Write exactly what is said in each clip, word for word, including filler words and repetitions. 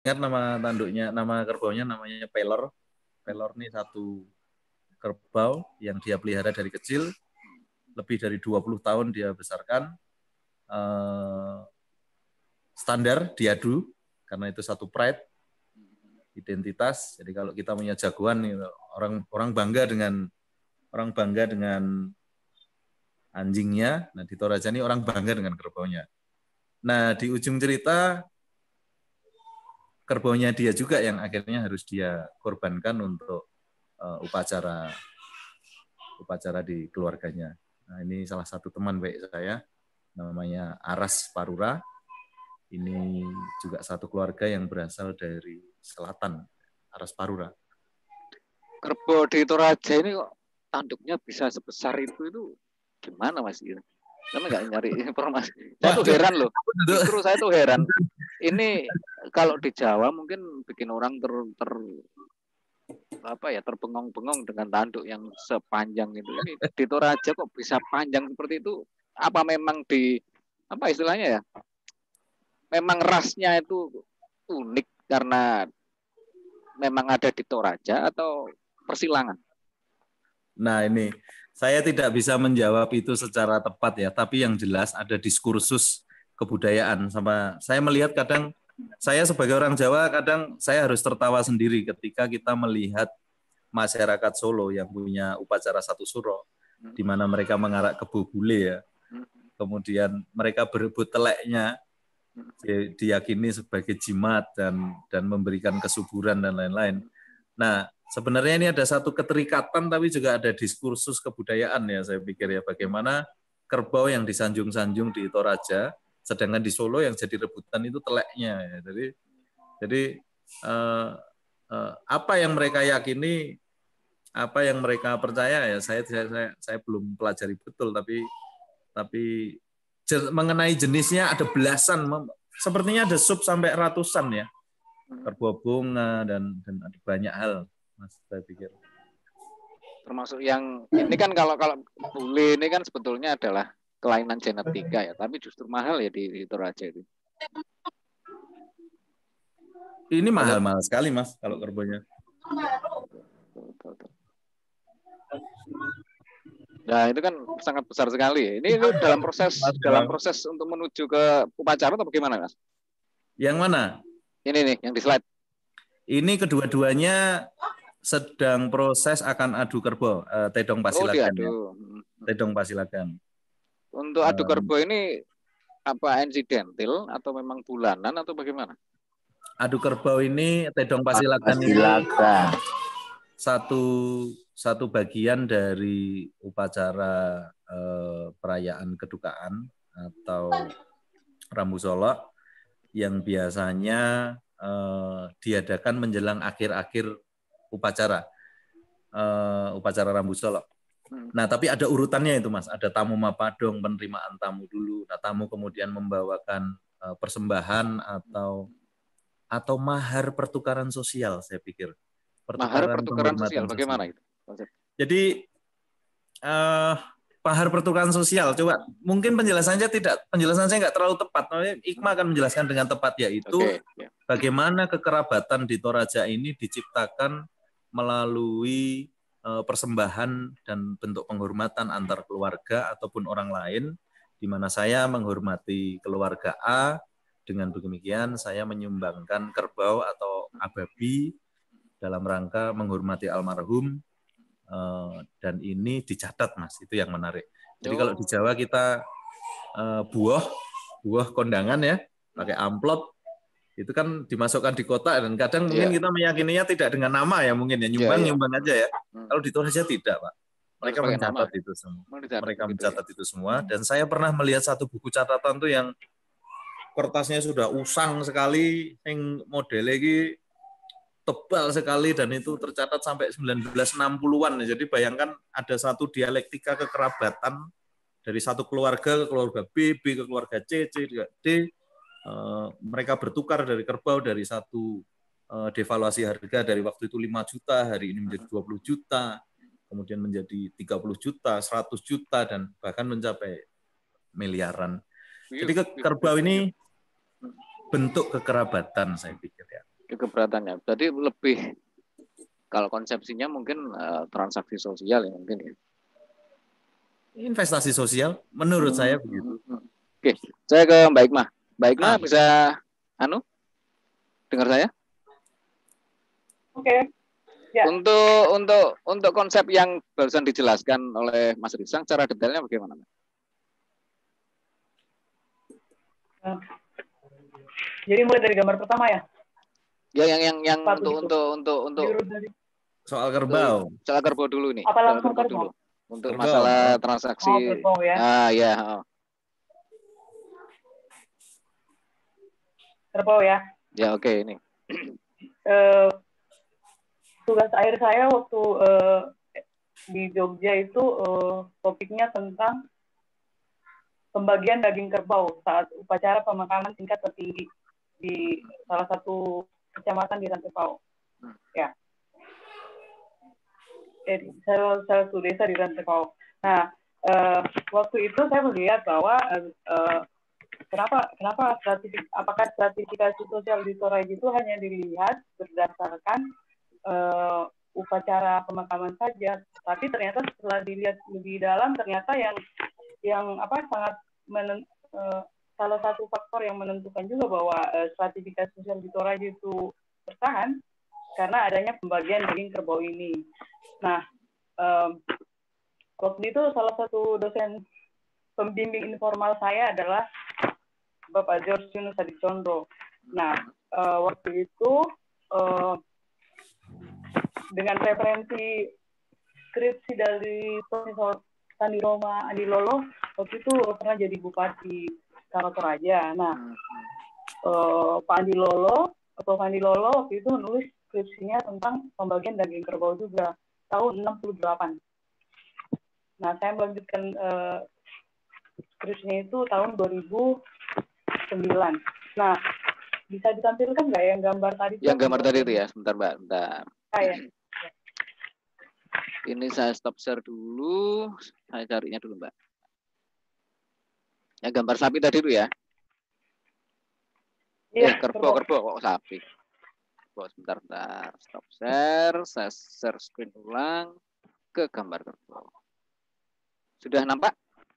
ingat nama tanduknya, nama kerbaunya namanya Pelor. Pelor ini satu kerbau yang dia pelihara dari kecil, lebih dari dua puluh tahun dia besarkan. Eh, standar diadu, karena itu satu pride, identitas. Jadi kalau kita punya jagoan, orang orang bangga dengan orang bangga dengan anjingnya. Nah, di Toraja ini orang bangga dengan kerbaunya. Nah, di ujung cerita kerbaunya dia juga yang akhirnya harus dia korbankan untuk uh, upacara upacara di keluarganya. Nah, ini salah satu teman baik saya, namanya Aras Parura. Ini juga satu keluarga yang berasal dari selatan, Aras Parura. Kerbau di Toraja ini kok tanduknya bisa sebesar itu, itu gimana Mas? Karena nggak nyari informasi. Saya tuh heran loh. Justru saya tuh heran. Ini kalau di Jawa mungkin bikin orang ter, ter apa ya terbengong-bengong dengan tanduk yang sepanjang itu. Ini di Toraja kok bisa panjang seperti itu? Apa memang di apa istilahnya ya? Memang rasnya itu unik karena memang ada di Toraja atau persilangan? Nah, ini saya tidak bisa menjawab itu secara tepat ya, tapi yang jelas ada diskursus kebudayaan. Sama saya melihat kadang saya sebagai orang Jawa kadang saya harus tertawa sendiri ketika kita melihat masyarakat Solo yang punya upacara satu suro, di mana mereka mengarak kebo bule ya. Kemudian mereka berebut teleknya, diyakini sebagai jimat dan dan memberikan kesuburan dan lain-lain. Nah, sebenarnya ini ada satu keterikatan tapi juga ada diskursus kebudayaan ya saya pikir ya, bagaimana kerbau yang disanjung-sanjung di Toraja, sedangkan di Solo yang jadi rebutan itu teleknya ya. Jadi jadi eh, eh, apa yang mereka yakini, apa yang mereka percaya ya saya saya saya, saya belum pelajari betul, tapi tapi mengenai jenisnya ada belasan, sepertinya ada sub sampai ratusan ya, kerbau bunga dan dan ada banyak hal Mas saya pikir. Termasuk yang ini kan kalau kalau bule ini kan sebetulnya adalah kelainan genetika ya, tapi justru mahal ya di, di Toraja itu. Ini mahal-mahal sekali Mas kalau kerbaunya. Nah itu kan sangat besar sekali. Ini, ini dalam proses Mas, dalam proses untuk menuju ke upacara atau bagaimana Mas? Yang mana? Ini nih yang di slide. Ini kedua-duanya sedang proses akan adu kerbau, uh, Tedong Pasilagan. Oh, ya. Tedong Pasilagan. Untuk adu kerbau uh, ini apa insidental atau memang bulanan atau bagaimana? Adu kerbau ini Tedong Pasilagan ini satu satu bagian dari upacara uh, perayaan kedukaan atau Rambu Solok yang biasanya uh, diadakan menjelang akhir-akhir upacara uh, upacara Rambu Solok. Hmm. Nah, tapi ada urutannya itu Mas. Ada tamu mapadong, penerimaan tamu dulu. Nah, tamu kemudian membawakan uh, persembahan atau atau mahar pertukaran sosial, saya pikir. Pertukaran mahar pertukaran sosial, bagaimana itu? Jadi uh, mahar pertukaran sosial, coba mungkin penjelasannya tidak penjelasan saya nggak terlalu tepat. Ikma akan menjelaskan dengan tepat, yaitu okay. bagaimana kekerabatan di Toraja ini diciptakan melalui uh, persembahan dan bentuk penghormatan antar keluarga ataupun orang lain, di mana saya menghormati keluarga A, dengan demikian saya menyumbangkan kerbau atau ababi dalam rangka menghormati almarhum. Uh, dan ini dicatat Mas, itu yang menarik. Jadi oh. kalau di Jawa kita uh, buah buah kondangan ya, pakai amplop, itu kan dimasukkan di kotak dan kadang yeah. mungkin kita meyakininya tidak dengan nama ya, mungkin ya nyumbang yeah, yeah. nyumbang aja ya. Hmm. Kalau di Toraja tidak Pak, mereka Terus mencatat nama. itu semua. Mencatat mereka gitu, mencatat ya? itu semua. Dan saya pernah melihat satu buku catatan tuh yang kertasnya sudah usang sekali, yang modelnya ini tebal sekali dan itu tercatat sampai seribu sembilan ratus enam puluhan. Jadi bayangkan ada satu dialektika kekerabatan dari satu keluarga ke keluarga B, B ke keluarga C, C ke D. Uh, mereka bertukar dari kerbau dari satu uh, devaluasi harga dari waktu itu lima juta, hari ini menjadi dua puluh juta, kemudian menjadi tiga puluh juta, seratus juta dan bahkan mencapai miliaran. Jadi kerbau ini bentuk kekerabatan saya pikir ya. keberatannya. Jadi lebih kalau konsepsinya mungkin uh, transaksi sosial ya mungkin ya. Investasi sosial menurut hmm. saya begitu. Oke, saya ke Mbak Hikmah. Mbak Hikmah ah. bisa anu dengar saya? Oke. Ya. Untuk untuk untuk konsep yang barusan dijelaskan oleh Mas Risang secara detailnya bagaimana? Uh, jadi mulai dari gambar pertama ya? Ya yang yang yang untuk, untuk untuk untuk untuk soal kerbau. Soal kerbau dulu nih. Apa langsung kerbau dulu? Untuk kerbau. masalah transaksi. Oh, kerbau ya. Ah ya. Oh. Kerbau ya. Ya oke okay, ini. Uh, tugas akhir saya waktu uh, di Jogja itu uh, topiknya tentang pembagian daging kerbau saat upacara pemakaman tingkat tertinggi di salah satu kecamatan di Rantepao. Hmm. Ya. Eh, salah satu desa di Rantepao. Nah, uh, waktu itu saya melihat bahwa uh, kenapa kenapa stratifik, apakah stratifikasi sosial di Toraja itu hanya dilihat berdasarkan uh, upacara pemakaman saja, tapi ternyata setelah dilihat lebih dalam ternyata yang yang apa sangat menen, uh, salah satu faktor yang menentukan juga bahwa uh, stratifikasi sosial di Toraja itu bertahan karena adanya pembagian daging kerbau ini. Nah, um, waktu itu salah satu dosen pembimbing informal saya adalah Bapak George Yunus Adicondro. Nah, uh, waktu itu uh, dengan referensi skripsi dari Profesor Sandi Roma Andi Lolo, waktu itu pernah jadi Bupati Toraja. Nah, uh, Pak Andi Lolo atau Pak Andi Lolo waktu itu menulis skripsinya tentang pembagian daging kerbau juga tahun enam puluh delapan. Nah, saya melanjutkan uh, skripsinya itu tahun dua ribu sembilan. Nah, bisa ditampilkan nggak yang gambar tadi? Yang gambar tadi itu ya, sebentar Mbak, bentar. Ah, ya. Ini saya stop share dulu, saya carinya dulu Mbak. Yang gambar sapi tadi itu ya? Iya, eh, kerbau, kerbau, kok sapi? Kerbau, sebentar, bentar. Stop share, saya share screen ulang ke gambar kerbau. Sudah nampak?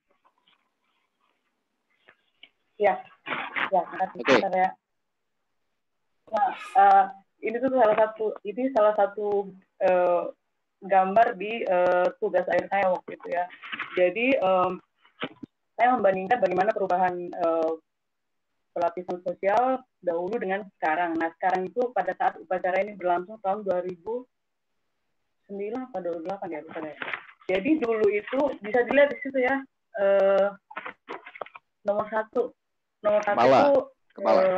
Ya, ya, oke. Okay. Ya. Nah, uh, ini tuh salah satu, ini salah satu uh, gambar di uh, tugas akhir saya waktu itu ya. Jadi um, saya membandingkan bagaimana perubahan uh, pelapisan sosial dahulu dengan sekarang. Nah, sekarang itu pada saat upacara ini berlangsung tahun dua ribu sembilan atau dua ribu delapan ya, lupa ya. Jadi dulu itu bisa dilihat di situ ya, uh, nomor satu. Nomor satu kepala. itu kepala. Uh,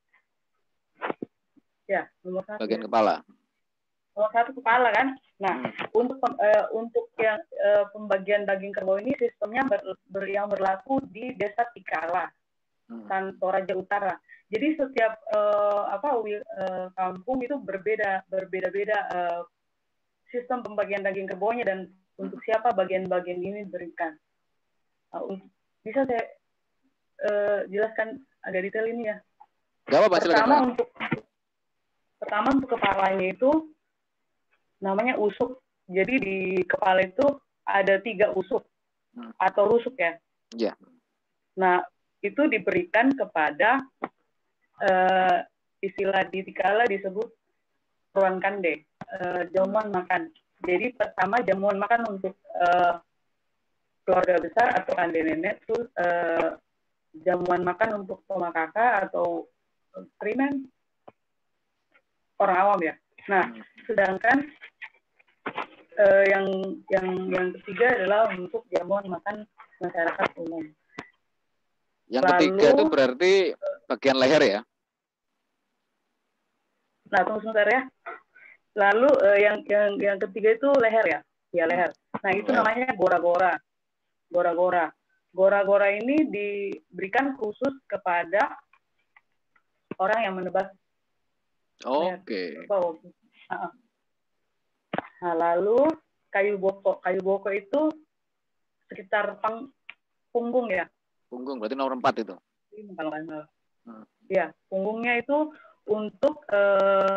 ya, nomor satu. Bagian kepala. Nomor satu kepala kan. Nah, hmm. untuk uh, untuk yang uh, pembagian daging kerbau ini sistemnya ber, ber, yang berlaku di Desa Tikala, hmm. Toraja Utara. Jadi setiap uh, apa uh, kampung itu berbeda berbeda-beda uh, sistem pembagian daging kerbaunya dan hmm. untuk siapa bagian-bagian ini diberikan. Uh, bisa saya uh, jelaskan agak detail ini ya. Gak apa, pertama silakan. untuk pertama untuk kepalanya itu namanya usuk. Jadi di kepala itu ada tiga usuk hmm. atau rusuk ya. Iya. Yeah. Nah, itu diberikan kepada uh, istilah di Tikala disebut ruan kande, uh, jamuan makan. Jadi pertama jamuan makan untuk uh, keluarga besar atau kande nenek, terus uh, jamuan makan untuk toma kakak atau primen orang awam ya. Nah, sedangkan uh, yang yang yang ketiga adalah untuk jamuan makan masyarakat umum. Yang Lalu, ketiga itu berarti bagian leher ya? Nah, tunggu sebentar ya. Lalu uh, yang yang yang ketiga itu leher ya? Ya leher. Nah, itu leher. Namanya gora-gora. Gora-gora. Gora-gora ini diberikan khusus kepada orang yang menebas. Oke. Okay. Nah, nah, lalu kayu boko. Kayu boko itu sekitar pang, punggung ya. Punggung berarti nomor empat itu. Kalau nggak salah. Hmm. Ya, punggungnya itu untuk uh,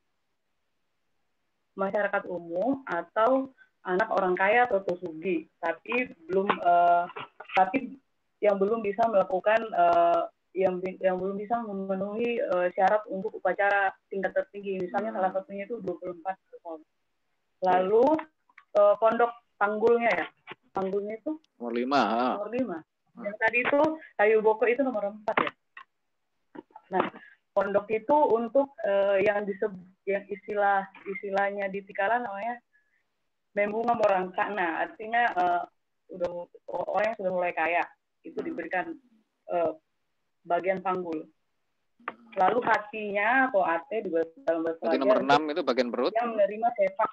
masyarakat umum atau anak orang kaya atau pesugi, tapi belum uh, tapi yang belum bisa melakukan uh, yang yang belum bisa memenuhi uh, syarat untuk upacara tingkat tertinggi. Misalnya salah satunya itu dua puluh empat tahun. Lalu uh, pondok panggulnya ya, panggulnya itu nomor lima. Nomor lima. Yang tadi itu kayu boko itu nomor empat ya. Nah, pondok itu untuk uh, yang disebut yang istilah istilahnya di Tikala namanya membunga morangka. Nah, artinya uh, udah orang yang sudah mulai kaya itu diberikan uh, bagian panggul. Lalu hatinya atau ate di dalam bahasa Berarti nomor enam itu bagian perut. Yang menerima sepak.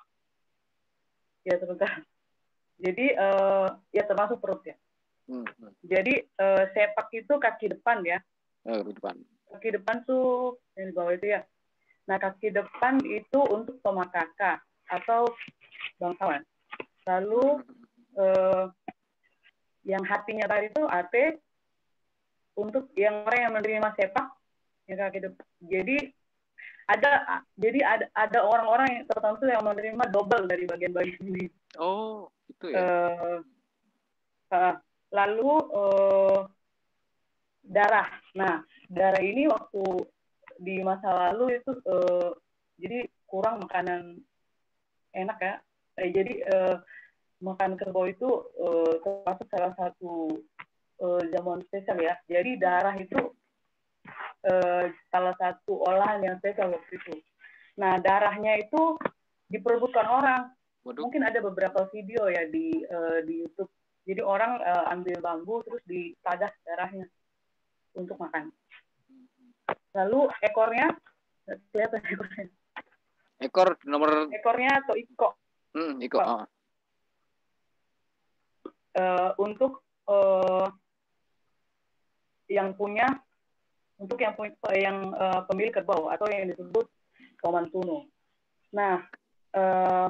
Ya sebentar. Jadi uh, ya termasuk perut ya. Hmm. Jadi uh, sepak itu kaki depan ya. Oh, depan. Kaki depan tuh yang di bawah itu ya. Nah, kaki depan itu untuk tomakaka atau bangsawan. Lalu eh, yang hatinya tadi itu ate untuk yang orang yang menerima sepak yang kaki depan. Jadi ada jadi ada ada orang-orang yang tertentu yang menerima double dari bagian-bagian ini. Oh, itu ya. Eh, uh, lalu eh, darah. Nah, darah ini waktu di masa lalu itu uh, jadi kurang makanan enak ya. Eh, jadi uh, makan kerbau itu uh, termasuk salah satu uh, jamuan spesial ya. Jadi darah itu uh, salah satu olahan yang spesial waktu itu. Nah, darahnya itu diperebutkan orang. Waduh. Mungkin ada beberapa video ya di uh, di YouTube. Jadi orang uh, ambil bambu terus ditadah darahnya untuk makan. Lalu ekornya, kelihatan ekornya. Ekor nomor. Ekornya atau iko. Hmm, iko. Oh. Uh, untuk uh, yang punya, untuk yang punya, yang uh, pemilik kerbau atau yang disebut Paman Tunu. Nah, uh,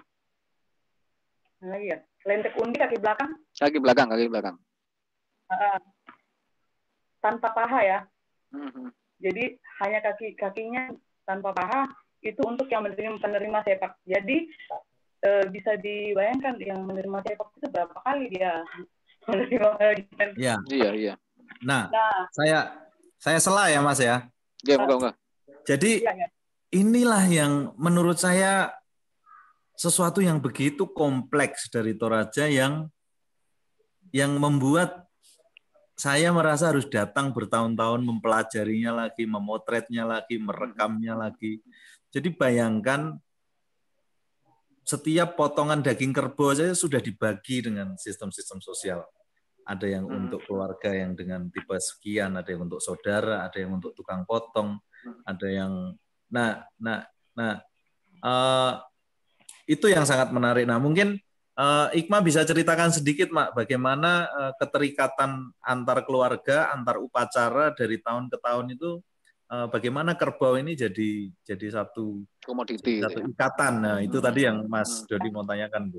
lagi ya, lentek undi kaki belakang. Kaki belakang, kaki belakang. Uh, tanpa paha ya. Hmm. Jadi hanya kaki kakinya tanpa paha itu untuk yang menerima penerima sepak. Jadi e, bisa dibayangkan yang menerima sepak itu berapa kali dia menerima bagian. Iya, iya, iya. Nah, nah, saya saya salah ya Mas ya. Iya, enggak, enggak. Jadi ya, ya. Inilah yang menurut saya sesuatu yang begitu kompleks dari Toraja yang yang membuat saya merasa harus datang bertahun-tahun mempelajarinya lagi, memotretnya lagi, merekamnya lagi. Jadi bayangkan setiap potongan daging kerbau saja sudah dibagi dengan sistem-sistem sosial. Ada yang untuk keluarga yang dengan tipe sekian, ada yang untuk saudara, ada yang untuk tukang potong, ada yang nah, nah, nah uh, itu yang sangat menarik. Nah mungkin Uh, Ikma bisa ceritakan sedikit, Mak, bagaimana uh, keterikatan antar keluarga, antar upacara dari tahun ke tahun itu, uh, bagaimana kerbau ini jadi jadi satu komoditi, satu ya? Ikatan. Nah, itu tadi yang Mas Dodi mau tanyakan, Bu.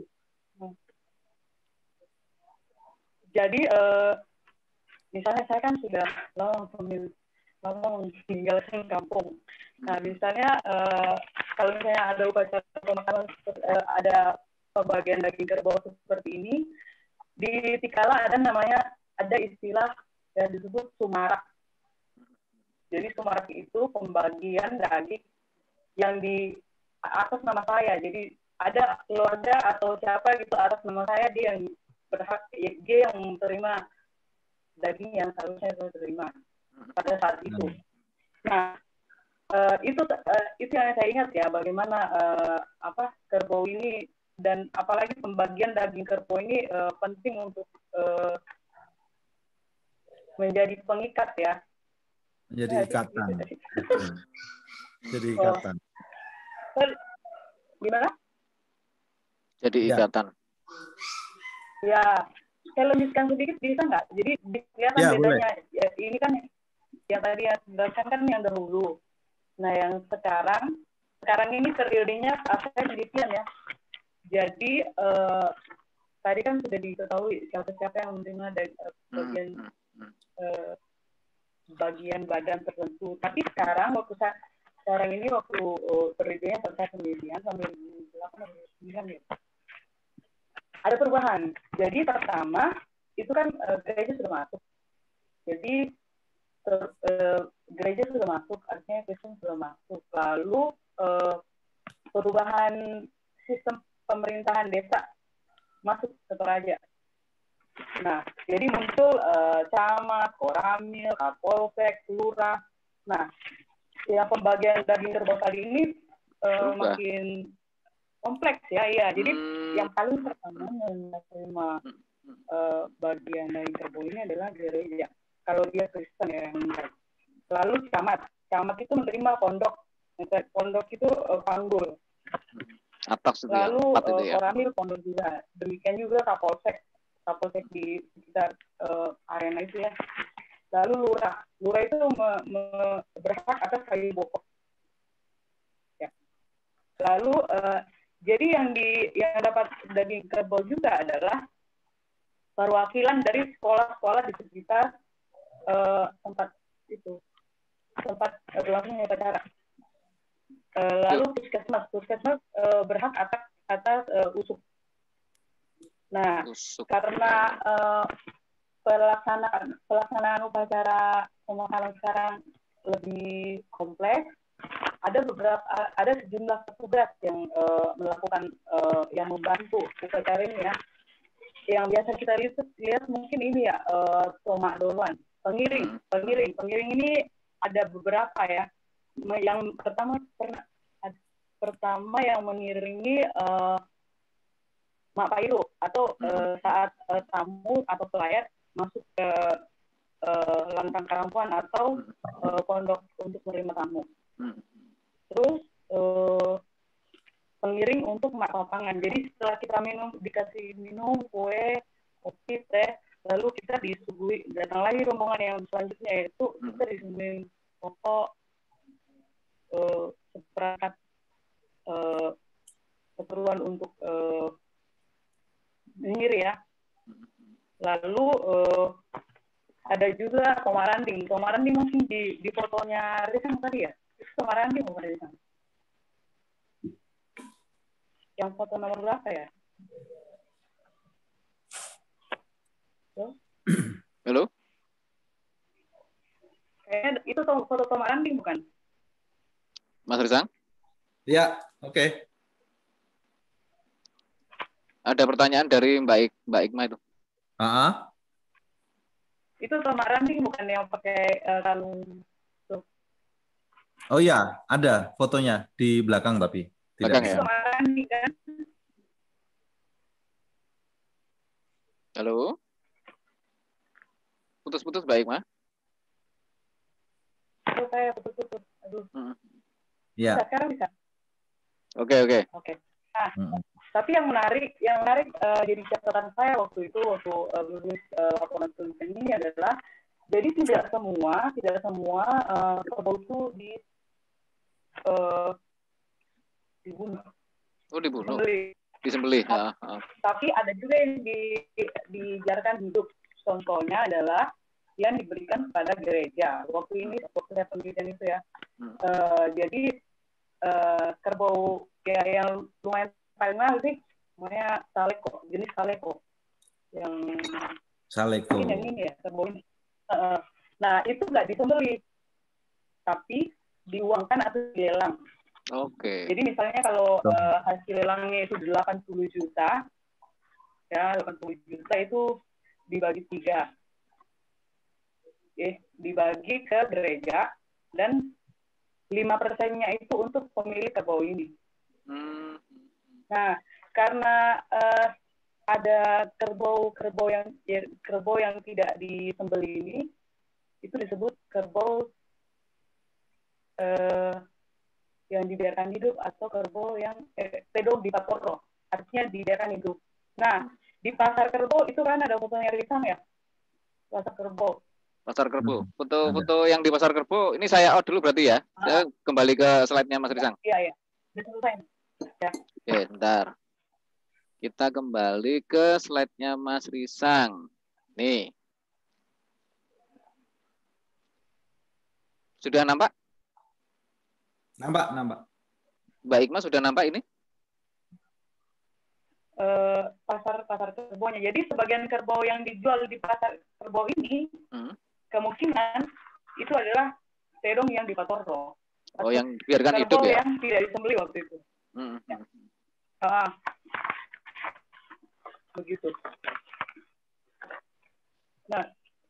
Jadi, uh, misalnya saya kan sudah lama lama meninggalkan kampung. Nah, misalnya uh, kalau misalnya ada upacara pemakaman, uh, ada pembagian daging kerbau seperti ini, di Tikala ada namanya, ada istilah yang disebut sumarak. Jadi sumarak itu pembagian daging yang di atas nama saya. Jadi ada keluarga atau siapa gitu atas nama saya, dia yang berhak, dia yang menerima daging yang seharusnya saya terima pada saat itu. Nah, uh, itu uh, itu yang saya ingat ya, bagaimana uh, apa kerbau ini. Dan apalagi pembagian daging kerbau ini uh, penting untuk uh, menjadi pengikat ya. Menjadi ikatan. Jadi ikatan. Oh. Gimana? Jadi ikatan. Ya, saya lanjutkan sedikit bisa nggak? Jadi kelihatan ya, bedanya. Ya, ini kan yang tadi yang dijelaskan kan yang dahulu. Nah, yang sekarang, sekarang ini periodenya saya penelitian ya. Jadi uh, tadi kan sudah diketahui siapa-siapa yang menerima dari uh, bagian uh, bagian badan tertentu. Tapi sekarang waktu saya sekarang ini waktu uh, penelitiannya selesai penelitian sampai dua ribu delapan atau dua ribu sembilan ya, ada perubahan. Jadi pertama itu kan uh, gereja sudah masuk. Jadi ter, uh, gereja sudah masuk, artinya Kristen sudah masuk. Lalu uh, perubahan sistem pemerintahan desa masuk ke Toraja. Nah, jadi muncul uh, camat, koramil, kapolsek, lurah. Nah, yang pembagian daging kerbau tadi ini uh, makin kompleks ya, iya. Jadi hmm. yang paling pertama menerima uh, bagian daging kerbau ini adalah gereja. Kalau dia Kristen ya yang lalu camat, camat itu menerima pondok, pondok itu uh, panggul. Atas lalu ya, uh, ya. koramil pondok juga. Demikian juga kapolsek. Kapolsek di sekitar uh, arena itu ya. Lalu lurah, lurah itu me, me, berhak atas kayu pokok. Ya. Lalu uh, jadi yang di yang dapat daging kerbau juga adalah perwakilan dari sekolah-sekolah di sekitar uh, tempat itu, tempat berlangsungnya upacara. Uh, lalu puskesmas, puskesmas uh, berhak atas atas uh, usuk. Nah, Usuk. karena uh, pelaksanaan pelaksanaan upacara pemakaman sekarang lebih kompleks, ada beberapa ada sejumlah petugas yang uh, melakukan uh, yang membantu upacara ini ya. Yang biasa kita lihat, lihat mungkin ini ya uh, tomak doluan, pengiring, pengiring, pengiring ini ada beberapa ya. Yang pertama pernah pertama yang mengiringi uh, Mak Pairu atau uh, saat uh, tamu atau pelayat masuk ke uh, lantang karampuan atau uh, pondok untuk menerima tamu. Terus uh, pengiring untuk mak papangan. Jadi setelah kita minum, dikasih minum kue, kopi, teh, lalu kita disuguhi, datang lagi rombongan yang selanjutnya yaitu kita disuguhi pokok uh, seperangkat uh, keperluan untuk uh, sendiri ya. Lalu uh, ada juga Komaranding. Komaranding mungkin di, di fotonya Rizang tadi ya. Itu Komaranding bukan Rizang? Yang foto nomor berapa ya? Halo? Halo? Kayaknya itu foto Komaranding bukan? Mas Rizang? Ya, oke. Okay. Ada pertanyaan dari Mbak Ik, Mbak Ikma itu. Uh-huh. Itu Komaranding bukan yang pakai uh, kalung tuh. Oh iya, ada fotonya di belakang tapi tidak belakang, bisa. Ya? Komaranding kan? Halo? Putus-putus Mbak Ikma? Itu saya putus-putus. Aduh. Hmm. Ya. Bisa, sekarang bisa. Oke, oke. Oke. Nah, hmm. tapi yang menarik, yang menarik uh, jadi catatan saya waktu itu waktu menulis uh, laporan tulisan ini adalah jadi tidak semua, tidak semua uh, kerbau itu di uh, dibunuh. Oh, dibunuh. Disembelih. Disembelih. Nah, uh, uh. Tapi ada juga yang di, dijarkan hidup. Contohnya adalah yang diberikan kepada gereja. Waktu ini, waktu saya penelitian itu ya. Hmm. Uh, jadi uh, kerbau ya, yang lumayan paling mahal sih, namanya saleko, jenis saleko. Yang saleko. Mungkin yang ini ya, kerbau ini. Uh, nah, itu nggak disembelih, tapi diuangkan atau dilelang. Oke. Okay. Jadi misalnya kalau uh, hasil lelangnya itu delapan puluh juta, ya delapan puluh juta itu dibagi tiga. Oke, dibagi ke gereja dan lima persennya itu untuk pemilik kerbau ini. Hmm. Nah, karena uh, ada kerbau-kerbau yang kerbau yang tidak disembelih ini, itu disebut kerbau uh, yang dibiarkan hidup atau kerbau yang eh, pedo di paporo, artinya dibiarkan hidup. Nah, di pasar kerbau itu kan ada fotonya Risang ya, pasar kerbau. Pasar kerbau, foto-foto yang di pasar kerbau ini saya out dulu berarti ya. Ah. Saya kembali ke slide-nya Mas Risang. Iya, iya. Sudah selesai. Ya. Oke, bentar. Kita kembali ke slide-nya Mas Risang. Nih. Sudah nampak? Nampak, nampak. Mbak Ikma sudah nampak ini? Uh, pasar pasar kerbaunya. Jadi sebagian kerbau yang dijual di pasar kerbau ini hmm. kemungkinan itu adalah terong yang dipatorto. Oh, yang biarkan hidup ya? Yang tidak disembelih waktu itu. Hmm. Ya. Ah, begitu. Nah,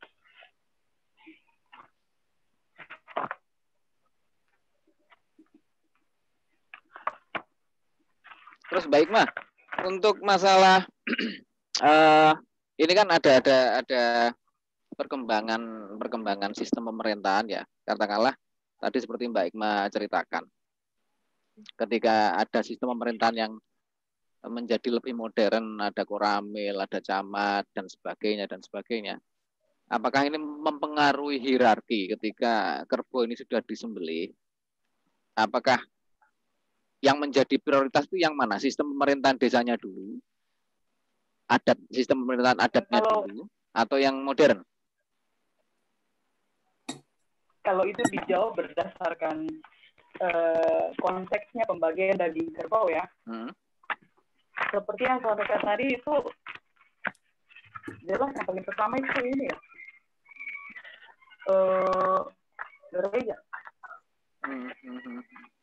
terus baik mah untuk masalah uh, ini kan ada ada ada perkembangan perkembangan sistem pemerintahan ya, katakanlah tadi seperti Mbak Ikma ceritakan, ketika ada sistem pemerintahan yang menjadi lebih modern, ada koramil, ada camat dan sebagainya dan sebagainya. Apakah ini mempengaruhi hierarki ketika kerbau ini sudah disembelih? Apakah yang menjadi prioritas itu yang mana? Sistem pemerintahan desanya dulu, adat sistem pemerintahan adatnya kalau, dulu, atau yang modern? Kalau itu dijawab berdasarkan uh, konteksnya pembagian daging kerbau ya. Hmm. Seperti yang saya sampaikan tadi itu jelas yang paling pertama itu ini ya. Uh, berbeda. Hmm, hmm, hmm.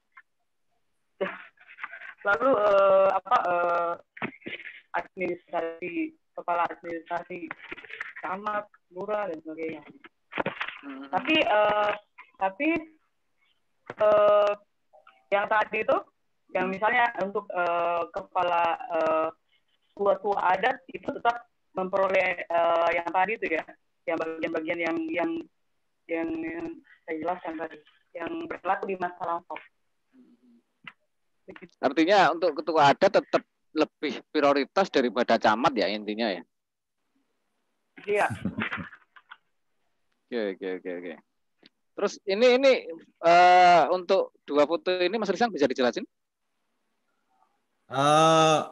Lalu uh, apa uh, administrasi kepala administrasi camat, lurah dan sebagainya. Hmm. Tapi uh, tapi uh, yang tadi itu, yang misalnya untuk uh, kepala uh, tua-tua adat itu tetap memperoleh uh, yang tadi itu ya, yang bagian-bagian yang yang yang, yang saya jelaskan tadi, yang berlaku di masa lampau. Artinya untuk ketua adat tetap lebih prioritas daripada camat ya intinya ya. Iya. Oke oke oke oke. Terus ini ini uh, untuk dua foto ini Mas Risang bisa dijelasin? Uh,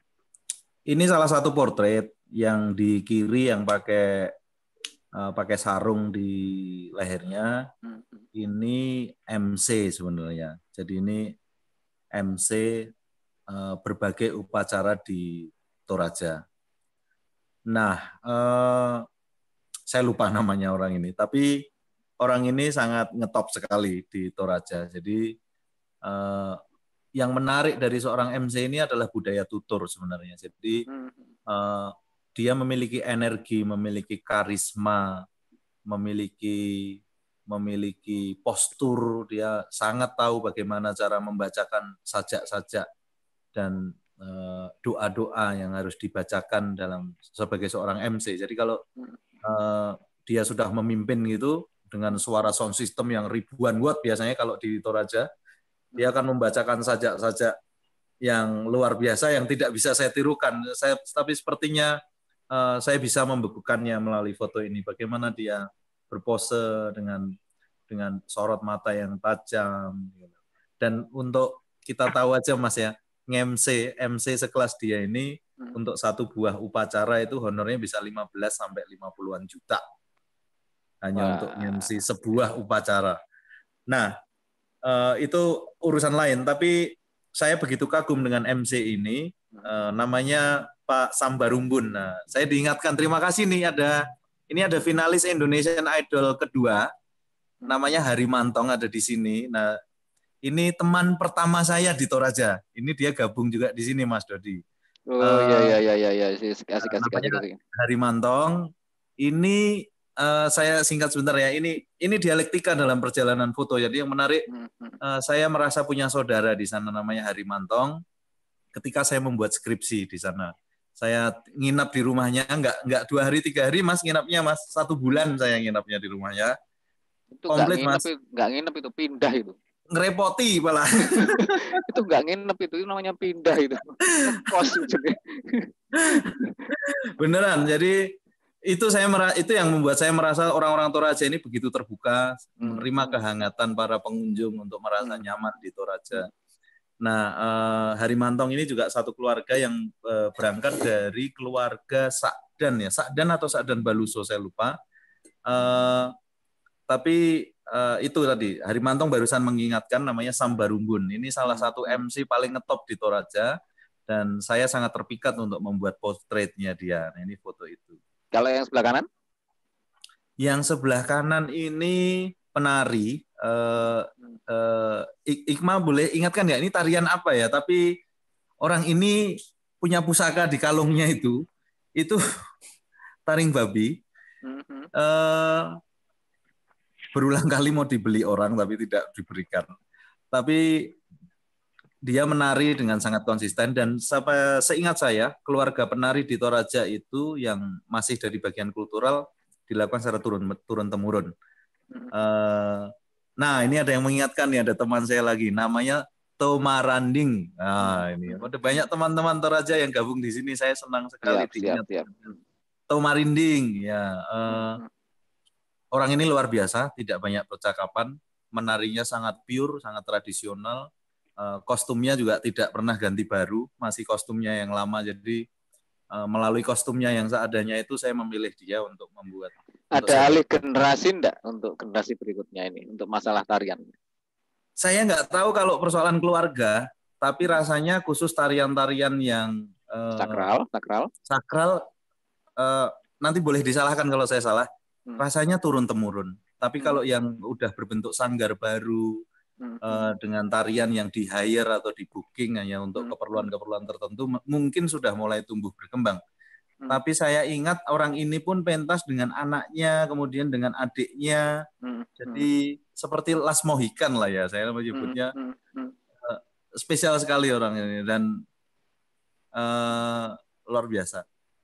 ini salah satu portret yang di kiri yang pakai uh, pakai sarung di lehernya. Hmm. Ini M C sebenarnya. Jadi ini M C uh, berbagai upacara di Toraja. Nah, uh, saya lupa namanya orang ini, tapi orang ini sangat ngetop sekali di Toraja. Jadi uh, yang menarik dari seorang M C ini adalah budaya tutur sebenarnya. Jadi uh, dia memiliki energi, memiliki karisma, memiliki memiliki postur, dia sangat tahu bagaimana cara membacakan sajak-sajak dan uh, doa-doa yang harus dibacakan dalam sebagai seorang M C. Jadi kalau uh, dia sudah memimpin gitu dengan suara sound system yang ribuan watt biasanya kalau di Toraja, dia akan membacakan sajak-sajak yang luar biasa yang tidak bisa saya tirukan. Saya tapi sepertinya uh, saya bisa membekukannya melalui foto ini. Bagaimana dia berpose dengan dengan sorot mata yang tajam. Dan untuk kita tahu aja Mas ya, M C M C sekelas dia ini hmm. untuk satu buah upacara itu honornya bisa lima belas sampai lima puluhan juta. Hanya Wah. untuk M C sebuah upacara. Nah, eh, itu urusan lain, tapi saya begitu kagum dengan M C ini, eh, namanya Pak Sambarumbun. Nah, saya diingatkan, terima kasih nih ada ini ada finalis Indonesian Idol kedua, namanya Hari Mantong ada di sini. Nah, ini teman pertama saya di Toraja. Ini dia gabung juga di sini, Mas Dodi. Oh iya iya iya iya iya, asik asik asik. Hari Mantong. Ini uh, saya singkat sebentar ya. Ini ini dialektika dalam perjalanan foto. Jadi yang menarik, uh, saya merasa punya saudara di sana namanya Hari Mantong. Ketika saya membuat skripsi di sana, saya nginap di rumahnya, enggak enggak dua hari tiga hari Mas nginapnya Mas, satu bulan saya nginapnya di rumahnya. Itu komplit Mas. Enggak nginep itu pindah itu. Ngerepoti malah. Itu enggak nginep itu, itu namanya pindah itu. Kos itu. Beneran. Jadi itu saya itu yang membuat saya merasa orang-orang Toraja ini begitu terbuka, hmm. menerima kehangatan para pengunjung untuk merasa hmm. nyaman di Toraja. Nah, eh, Hari Mantong ini juga satu keluarga yang eh, berangkat dari keluarga Sakdan ya, Sakdan atau Sakdan Baluso saya lupa. Eh, tapi uh, itu tadi Harimantong barusan mengingatkan namanya Sambarumbun. Ini salah satu M C paling ngetop di Toraja dan saya sangat terpikat untuk membuat portraitnya dia. Nah, ini foto itu. Kalau yang sebelah kanan? Yang sebelah kanan ini penari. Uh, uh, Ikma boleh ingatkan nggak ini tarian apa ya? Tapi orang ini punya pusaka di kalungnya itu, itu taring babi. Uh, berulang kali mau dibeli orang tapi tidak diberikan. Tapi dia menari dengan sangat konsisten dan sampai seingat saya keluarga penari di Toraja itu yang masih dari bagian kultural dilakukan secara turun turun temurun. Uh, nah ini ada yang mengingatkan nih, ada teman saya lagi namanya Tomaranding. Nah ini ada banyak teman-teman Toraja yang gabung di sini. Saya senang sekali diingat. Tomarinding ya. Uh, orang ini luar biasa, tidak banyak percakapan, menarinya sangat pure, sangat tradisional. Uh, kostumnya juga tidak pernah ganti baru, masih kostumnya yang lama. Jadi uh, melalui kostumnya yang seadanya itu saya memilih dia untuk membuat. Ada alih generasi enggak untuk generasi berikutnya ini untuk masalah tarian? Saya nggak tahu kalau persoalan keluarga, tapi rasanya khusus tarian-tarian yang uh, sakral, sakral, sakral uh, nanti boleh disalahkan kalau saya salah. Hmm. Rasanya turun temurun. Tapi hmm. kalau yang udah berbentuk sanggar baru hmm. uh, dengan tarian yang di hire atau di booking hanya untuk keperluan-keperluan tertentu, mungkin sudah mulai tumbuh berkembang. Hmm. Tapi saya ingat orang ini pun pentas dengan anaknya, kemudian dengan adiknya. Hmm. Jadi seperti Las Mohikan lah ya, saya menyebutnya. Hmm. Hmm. Uh, spesial sekali orang ini dan uh, luar biasa.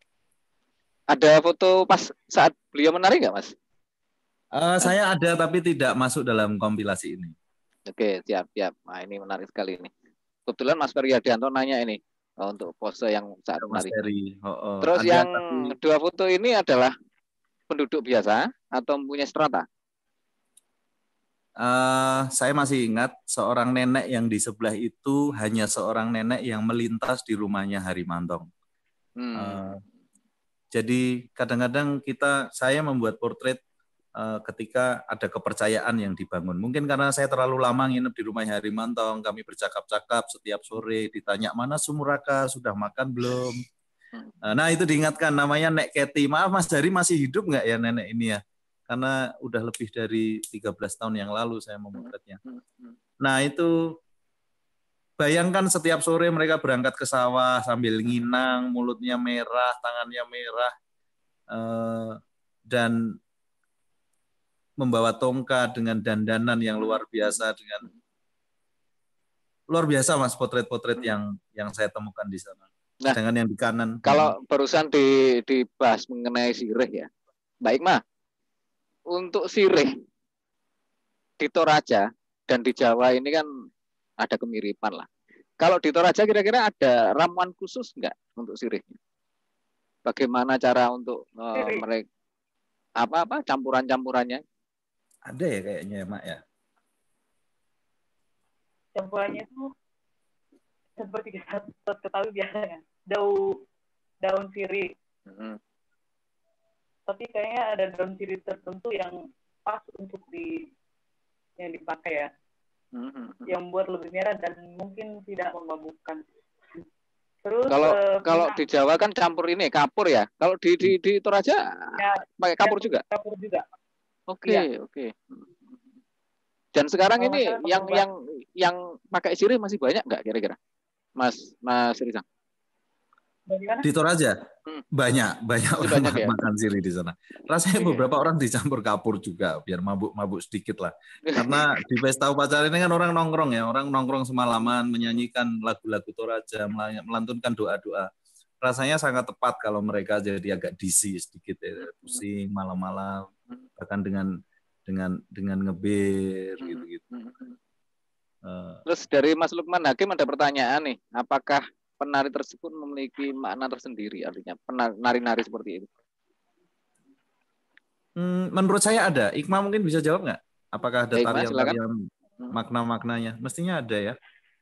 Ada foto pas saat beliau menari nggak, Mas? Uh, saya ada tapi tidak masuk dalam kompilasi ini. Oke, siap, siap. Nah, ini menarik sekali ini. Kebetulan Mas Ferry Adianto nanya ini oh, untuk pose yang saat Mas menari. Oh, oh. Terus ada, yang tapi... dua foto ini adalah penduduk biasa atau mempunyai strata? Uh, saya masih ingat seorang nenek yang di sebelah itu hanya seorang nenek yang melintas di rumahnya Harimantong. Hmm. Uh, jadi kadang-kadang kita, saya membuat portret uh, ketika ada kepercayaan yang dibangun. Mungkin karena saya terlalu lama nginep di rumah Harimantong, kami bercakap-cakap setiap sore, ditanya mana Sumuraka, sudah makan belum? Uh, nah itu diingatkan namanya Nek Keti. Maaf Mas Dari masih hidup nggak ya nenek ini ya? Karena udah lebih dari tiga belas tahun yang lalu saya memotretnya. Nah itu bayangkan setiap sore mereka berangkat ke sawah sambil nginang, mulutnya merah, tangannya merah, eh, dan membawa tongkat dengan dandanan yang luar biasa, dengan luar biasa Mas potret-potret yang yang saya temukan di sana. Nah, dengan yang di kanan. Kalau barusan di dibahas mengenai sirih ya, Mbak Ikma, untuk sirih di Toraja dan di Jawa ini kan ada kemiripan lah. Kalau di Toraja kira-kira ada ramuan khusus nggak untuk sirihnya? Bagaimana cara untuk uh, mereka apa-apa campuran-campurannya? Ada ya kayaknya ya, Mak ya. Campurannya itu seperti kita ketahui biasanya daun daun sirih. Hmm. Tapi kayaknya ada daun sirih tertentu yang pas untuk di yang dipakai ya. Hmm. Yang buat lebih merah dan mungkin tidak memabukkan. Terus kalau uh, kalau di Jawa kan campur ini kapur ya. Kalau di di di Toraja ya, pakai kapur juga. Kapur juga. Oke, okay, ya. Oke. Okay. Dan sekarang oh, ini yang yang yang pakai sirih masih banyak nggak kira-kira? Mas Mas Rizang. Di Toraja hmm. banyak banyak orang banyak, ya? Makan sirih di sana. Rasanya beberapa orang dicampur kapur juga biar mabuk-mabuk sedikit lah. Karena di pesta upacara ini kan orang nongkrong ya, orang nongkrong semalaman menyanyikan lagu-lagu Toraja, melantunkan doa-doa. Rasanya sangat tepat kalau mereka jadi agak disi sedikit ya, pusing malam-malam, bahkan dengan dengan dengan ngebir gitu-gitu. Terus dari Mas Lukman Hakim ada pertanyaan nih, apakah penari tersebut memiliki makna tersendiri, artinya penari-nari seperti itu? Hmm, menurut saya ada. Ikma mungkin bisa jawab nggak? Apakah ada tarian-tarian makna-maknanya? Mestinya ada ya.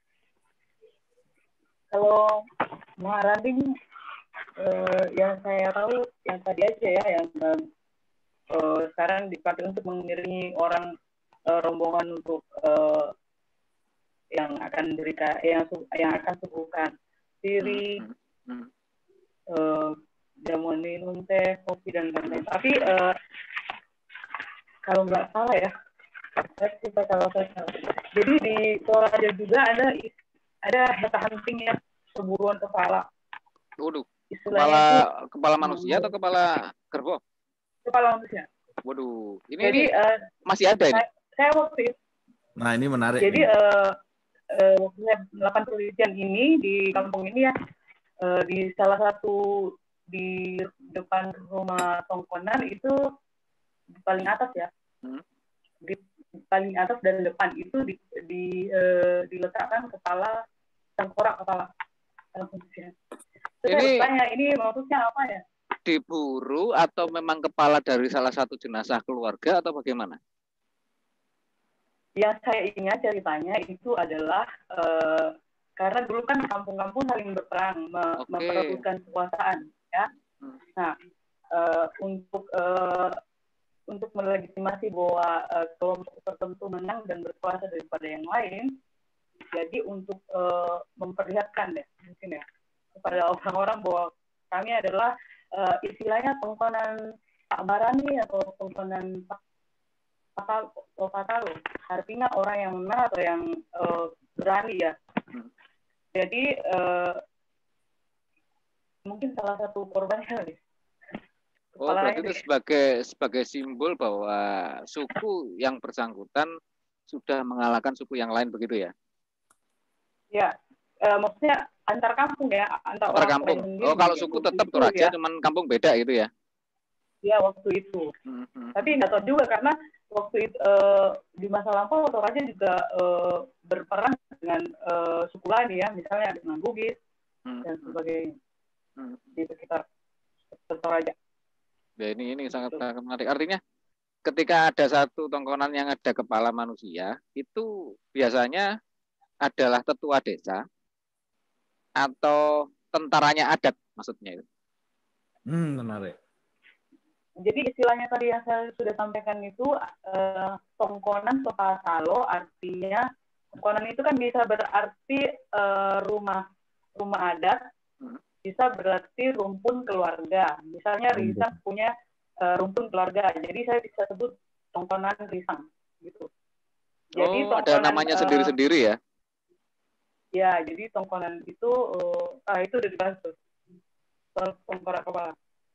Kalau Maharanding eh, yang saya tahu yang tadi aja ya, yang eh, sekarang dipakai untuk mengiringi orang uh, rombongan untuk uh, yang akan berikan yang yang akan suguhkan siri, hmm. Hmm. Uh, jamuan minum, teh, kopi dan lain-lain. Tapi uh, kalau nggak salah ya, saya cerita kalau saya salah. Jadi di Toraja juga ada ada head hunting ya, perburuan kepala. Waduh. Kepala itu, kepala manusia hmm. atau kepala kerbau? Kepala manusia. Waduh. Ini, Jadi, ini uh, masih ada ini. Saya, saya waktu itu. Nah ini menarik. Jadi uh, uh, melakukan penelitian ini di kampung ini ya, uh, di salah satu di depan rumah Tongkonan itu di paling atas ya, hmm. di paling atas dan depan itu di, di uh, diletakkan kepala tengkorak kepala manusia. Terus ini saya tanya, ini maksudnya apa ya? Diburu atau memang kepala dari salah satu jenazah keluarga atau bagaimana? Yang saya ingat ceritanya itu adalah uh, karena dulu kan kampung-kampung saling berperang me okay. memperebutkan kekuasaan. Ya, nah uh, untuk uh, untuk melegitimasi bahwa uh, kelompok tertentu menang dan berkuasa daripada yang lain, jadi untuk uh, memperlihatkan ya mungkin ya kepada orang-orang bahwa kami adalah uh, istilahnya Tongkonan Pak Barani atau Tongkonan Pak Patalo, artinya orang yang menang atau yang uh, berani ya. Jadi uh, mungkin salah satu korbannya. Oh, berarti itu sebagai sebagai simbol bahwa suku yang bersangkutan sudah mengalahkan suku yang lain begitu ya? Ya, uh, maksudnya antar kampung ya, antar, antar kampung. Oh, kalau suku tetap Toraja, ya. Cuman kampung beda gitu ya? Ya, waktu itu. Hmm. Tapi nggak tahu juga karena waktu itu uh, di masa lampau Toraja juga uh, berperang dengan uh, suku lain ya, misalnya dengan Bugis hmm. dan sebagainya hmm. di sekitar Toraja. Ya, ini ini sangat sangat menarik. Artinya ketika ada satu tongkonan yang ada kepala manusia, itu biasanya adalah tetua desa atau tentaranya adat maksudnya itu. Hmm, menarik. Jadi istilahnya tadi yang saya sudah sampaikan itu eh, tongkonan sopasalo, artinya tongkonan itu kan bisa berarti eh, rumah rumah adat, hmm. bisa berarti rumpun keluarga. Misalnya Risang punya uh, rumpun keluarga, jadi saya bisa sebut tongkonan Risang gitu. Jadi oh, ada namanya sendiri-sendiri uh, ya? Ya, jadi tongkonan itu uh, ah itu udah dibahas tuh. Tongkorak kepala.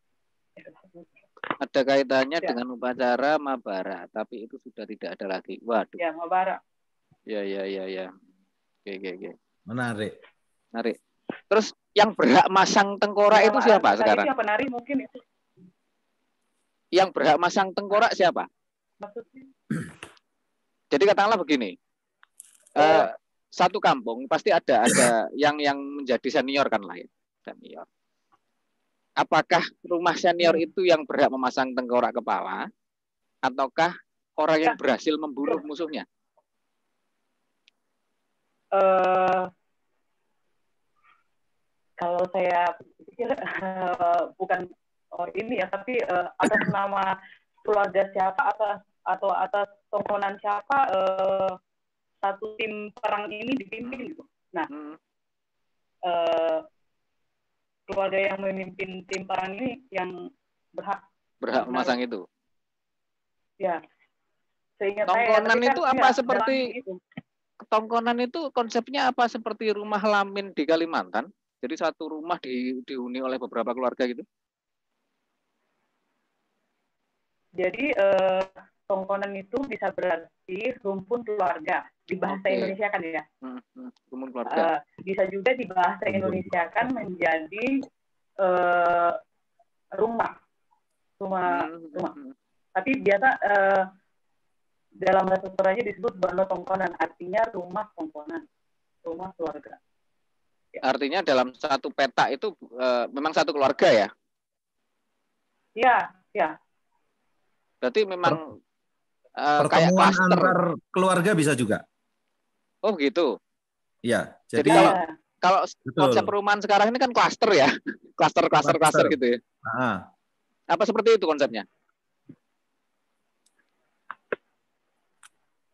Ada kaitannya ya. Dengan upacara Mabara, tapi itu sudah tidak ada lagi. Waduh. Ya, Mabara. Ya, ya, ya, ya. Oke, oke, oke. Menarik. Menarik. Terus yang berhak masang tengkorak ya, itu siapa sekarang? Yang penari mungkin itu. Yang berhak masang tengkorak siapa? Maksudnya? Jadi katakanlah begini. Oh. Uh, satu kampung pasti ada ada yang yang menjadi senior kan lah ya. Senior. Apakah rumah senior itu yang berhak memasang tengkorak kepala ataukah orang yang berhasil membunuh musuhnya? Uh, kalau saya pikir uh, bukan oh ini ya, tapi uh, atas nama keluarga siapa atas atau atas tongkonan siapa uh, satu tim perang ini dipimpin gitu. Nah, hmm. uh, keluarga yang memimpin tim perang ini yang berhak berhak memasang itu. Ya. Seingat tongkonan saya, itu kan, apa ya, seperti itu. Tongkonan itu konsepnya apa seperti rumah lamin di Kalimantan? Jadi satu rumah di, dihuni oleh beberapa keluarga gitu? Jadi eh, tongkonan itu bisa berarti rumpun keluarga di bahasa okay. Indonesia kan ya. Hmm, hmm, rumpun keluarga. Uh, bisa juga di bahasa Indonesia kan menjadi uh, rumah, rumah, hmm, rumah. Hmm. Tapi biasa uh, dalam bahasa Toraja disebut bano tongkonan, artinya rumah tongkonan, rumah keluarga. Ya. Artinya dalam satu peta itu uh, memang satu keluarga ya? Iya, ya. Berarti memang uh, pertemuan kayak antar keluarga bisa juga. Oh gitu. Iya. Jadi, jadi kalau ya. kalau konsep perumahan sekarang ini kan klaster ya, klaster klaster klaster gitu ya. Nah. Apa seperti itu konsepnya?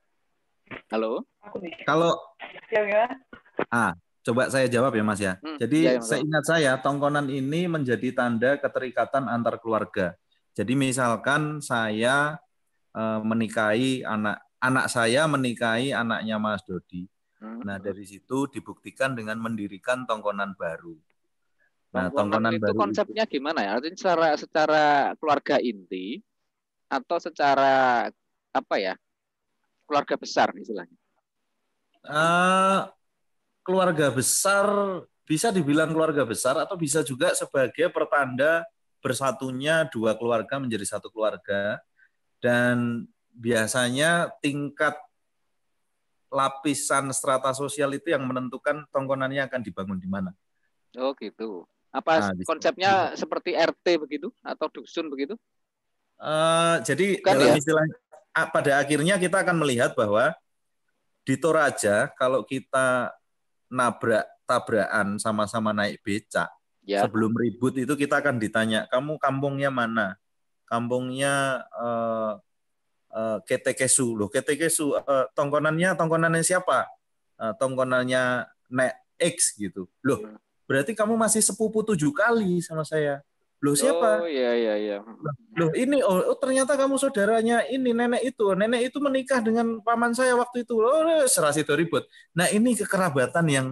Halo. Kalau ah, coba saya jawab ya Mas ya. Hmm, Jadi ya, seingat saya tongkonan ini menjadi tanda keterikatan antar keluarga. Jadi misalkan saya eh, menikahi anak anak saya menikahi anaknya Mas Dodi. Hmm. Nah dari situ dibuktikan dengan mendirikan tongkonan baru. Nah, tongkonan, tongkonan itu baru konsepnya itu gimana ya? Artinya secara secara keluarga inti atau secara apa ya? Keluarga besar istilahnya. Uh, keluarga besar bisa dibilang keluarga besar atau bisa juga sebagai pertanda bersatunya dua keluarga menjadi satu keluarga, dan biasanya tingkat lapisan strata sosial itu yang menentukan tongkonannya akan dibangun di mana. Oh gitu. Apa nah, konsepnya bisa. Seperti R T begitu atau dusun begitu? Uh, jadi Bukan dalam ya? istilah pada akhirnya kita akan melihat bahwa di Toraja kalau kita nabrak tabrakan sama-sama naik becak, ya. Sebelum ribut itu kita akan ditanya, kamu kampungnya mana? Kampungnya uh, uh, Ketekesu. Loh, Ketekesu uh, tongkonannya tongkonannya siapa? Uh, tongkonannya Nek X gitu. Loh, berarti kamu masih sepupu tujuh kali sama saya. Loh, siapa? Oh iya iya iya. Loh, ini oh, oh ternyata kamu saudaranya ini nenek itu. Nenek itu menikah dengan paman saya waktu itu. Oh, serasi itu ribut. Nah, ini kekerabatan yang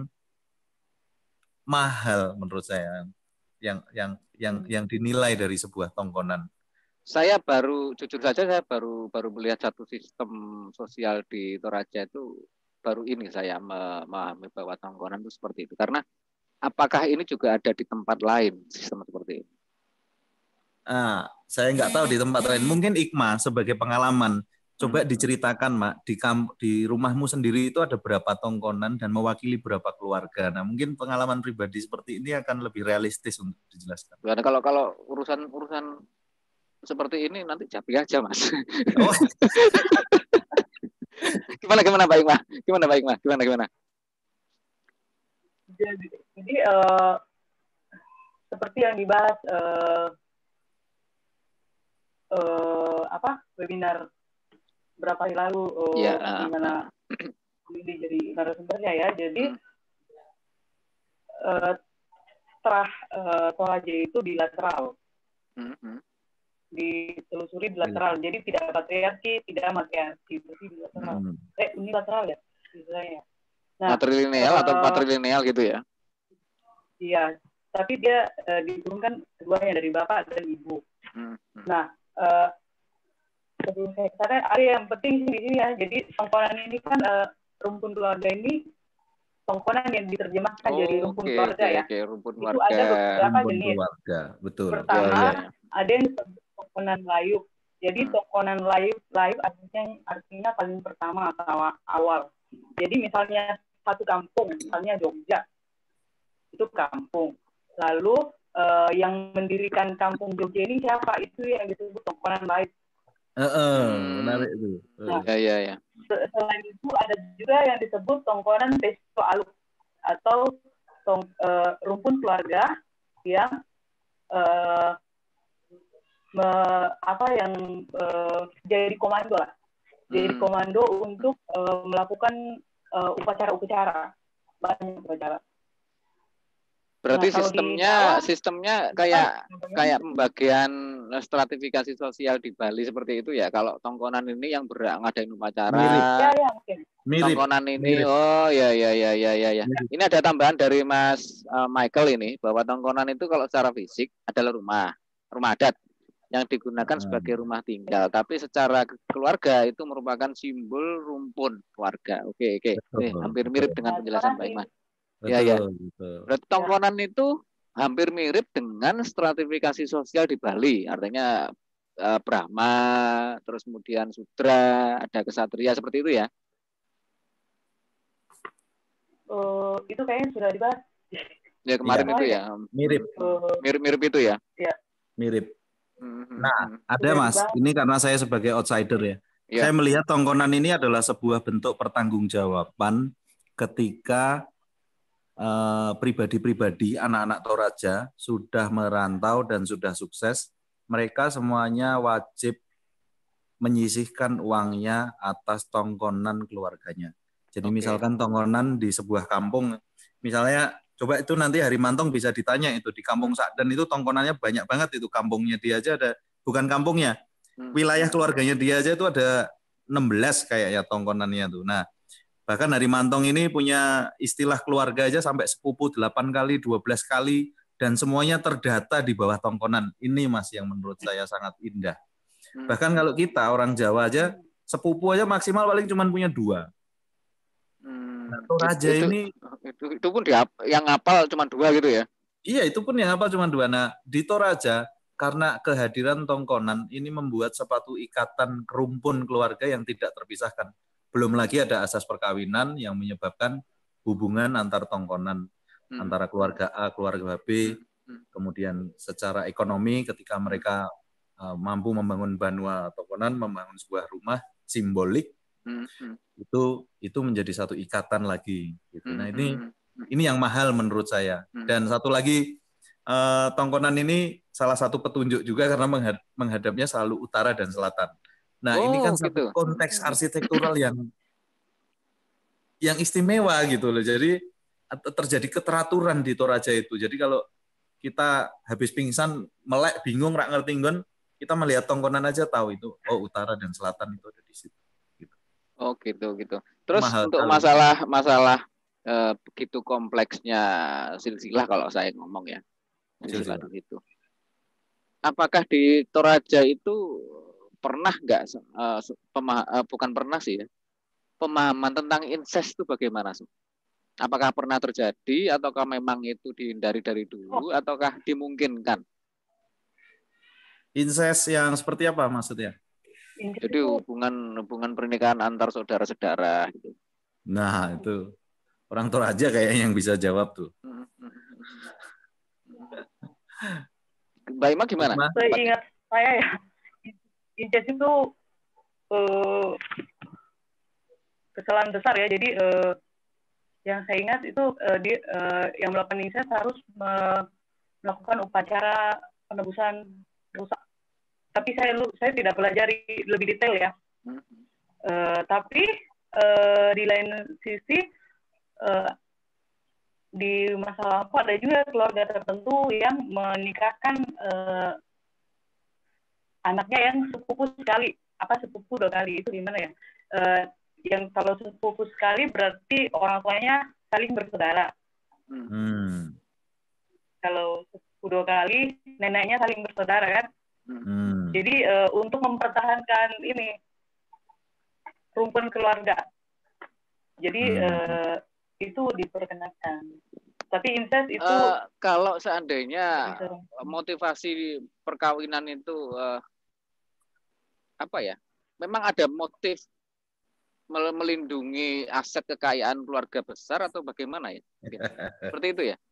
mahal menurut saya, yang yang yang yang dinilai dari sebuah tongkonan. Saya baru jujur saja saya baru baru melihat satu sistem sosial di Toraja itu baru ini saya memahami bahwa tongkonan itu seperti itu. Karena apakah ini juga ada di tempat lain sistem seperti ini? Ah, saya nggak tahu di tempat lain. Mungkin Ikma sebagai pengalaman. Coba diceritakan, Mak, di kamp, di rumahmu sendiri itu ada berapa tongkonan dan mewakili berapa keluarga. Nah, mungkin pengalaman pribadi seperti ini akan lebih realistis untuk dijelaskan. Karena kalau kalau urusan urusan seperti ini nanti Jabi aja, Mas. Oh. gimana gimana Pak Ikma? Gimana Pak Ikma? Gimana gimana? Jadi, jadi uh, seperti yang dibahas uh, uh, apa webinar berapa hari lalu uh, ya, uh, gimana ini jadi narasumbernya ya. Jadi hmm. uh, terah uh, Toraja itu bilateral, hmm. ditelusuri bilateral. Hmm. Jadi tidak patriarki, tidak matriarki, tapi bilateral. Hmm. Eh unilateral ya, istilahnya. Nah, matrilineal uh, atau patrilineal gitu ya? Iya, tapi dia uh, diturunkan keduanya dari bapak dan ibu. Hmm. Nah. Uh, sebelum saya kesana ada yang penting di sini ya. Jadi tongkonan ini kan uh, rumpun keluarga ini tongkonan yang diterjemahkan oh, jadi rumpun okay, keluarga okay, ya. Okay, rumpun itu keluarga. Ada beberapa rumpun jenis. Keluarga, betul. Pertama ya, ya, ya. ada yang tongkonan layuk. Jadi hmm. tongkonan layuk layuk artinya artinya paling pertama atau awal. Jadi misalnya satu kampung, misalnya Jogja, itu kampung. Lalu uh, yang mendirikan kampung Jogja ini siapa? Itu yang disebut tongkonan layuk. Uh, uh, menarik itu. Nah, ya, ya, ya. Selain itu ada juga yang disebut tongkonan Testo Aluk atau tong, uh, rumpun keluarga yang uh, me, apa yang uh, jadi komando lah, jadi hmm. komando untuk uh, melakukan uh, upacara-upacara, banyak upacara. Berarti nah, sistemnya Jawa, sistemnya kayak kan, kayak pembagian stratifikasi sosial di Bali seperti itu ya. Kalau tongkonan ini yang ngadain upacara, mirip. Ya, ya, mirip. Tongkonan ini, mirip. oh ya ya ya ya ya ya. Ini ada tambahan dari Mas uh, Michael ini bahwa tongkonan itu kalau secara fisik adalah rumah, rumah adat yang digunakan hmm. sebagai rumah tinggal. Tapi secara keluarga itu merupakan simbol rumpun keluarga. Oke oke, oke. Hampir mirip dengan penjelasan Pak Iman. Betul, ya, ya. Betul. Berarti tongkonan ya. itu hampir mirip dengan stratifikasi sosial di Bali. Artinya uh, Brahma, terus kemudian Sudra, ada Kesatria, seperti itu ya? Uh, itu kayaknya sudah dibahas. Ya kemarin ya, itu ya? Mirip. Mirip-mirip itu ya? Ya. Mirip. Nah, ada Mas, ini karena saya sebagai outsider ya. ya. Saya melihat tongkonan ini adalah sebuah bentuk pertanggungjawaban ketika Uh, pribadi-pribadi anak-anak Toraja sudah merantau dan sudah sukses, mereka semuanya wajib menyisihkan uangnya atas tongkonan keluarganya. Jadi Oke. misalkan tongkonan di sebuah kampung, misalnya coba itu nanti Hari Mantong bisa ditanya itu di Kampung Sakden itu tongkonannya banyak banget itu, kampungnya dia aja ada, bukan kampungnya, Hmm. wilayah keluarganya dia aja itu ada enam belas kayaknya tongkonannya tuh. Nah, bahkan Hari Mantong ini punya istilah keluarga aja sampai sepupu delapan kali, dua belas kali, dan semuanya terdata di bawah tongkonan. Ini Mas yang menurut saya sangat indah. Hmm. Bahkan kalau kita orang Jawa aja, sepupu aja maksimal paling cuma punya dua. Hmm. Nah, Toraja itu, ini itu itu pun dia yang ngapal cuma dua gitu ya. iya, itu pun yang apa cuma dua. Nah, di Toraja karena kehadiran tongkonan ini membuat sepatu ikatan rumpun keluarga yang tidak terpisahkan. Belum lagi ada asas perkawinan yang menyebabkan hubungan antar tongkonan, hmm. antara keluarga A, keluarga B, hmm. kemudian secara ekonomi ketika mereka uh, mampu membangun banua tongkonan, membangun sebuah rumah simbolik, hmm. itu itu menjadi satu ikatan lagi. Gitu. Nah ini ini yang mahal menurut saya. Dan satu lagi uh, tongkonan ini salah satu petunjuk juga karena menghadapnya selalu utara dan selatan. Nah, oh, ini kan gitu. Satu konteks arsitektural yang yang istimewa gitu loh. Jadi terjadi keteraturan di Toraja itu. Jadi kalau kita habis pingsan, melek, bingung, nggak ngerti nggon, kita melihat tongkonan aja tahu itu, oh utara dan selatan itu ada di situ. Gitu. Oh gitu gitu. Terus Mahal untuk sekali. masalah masalah eh, begitu kompleksnya silsilah kalau saya ngomong ya, silsilah di situ. Apakah di Toraja itu pernah nggak uh, pemah uh, bukan pernah sih ya, pemahaman tentang incest itu bagaimana sih? Apakah pernah terjadi ataukah memang itu dihindari dari dulu ataukah dimungkinkan? Incest yang seperti apa maksudnya? Jadi hubungan hubungan pernikahan antar saudara-saudara gitu. Nah, itu orang Toraja kayaknya yang bisa jawab tuh. Mbak Ima gimana? Saya ingat saya ya, incest itu uh, kesalahan besar ya. Jadi uh, yang saya ingat itu uh, di, uh, yang melakukan incest harus me melakukan upacara penebusan dosa. Tapi saya saya tidak pelajari lebih detail ya. Uh, tapi uh, di lain sisi uh, di masa lampau ada juga keluarga tertentu yang menikahkan uh, anaknya yang sepupu sekali, apa sepupu dua kali, itu gimana ya? Uh, yang kalau sepupu sekali berarti orang tuanya saling bersaudara. Hmm. Kalau sepupu dua kali, neneknya saling bersaudara kan? Hmm. Jadi uh, untuk mempertahankan ini rumpun keluarga, jadi hmm. uh, itu diperkenakan. Tapi incest itu uh, kalau seandainya motivasi perkawinan itu uh, apa ya? Memang ada motif melindungi aset kekayaan keluarga besar atau bagaimana ya? Seperti itu ya?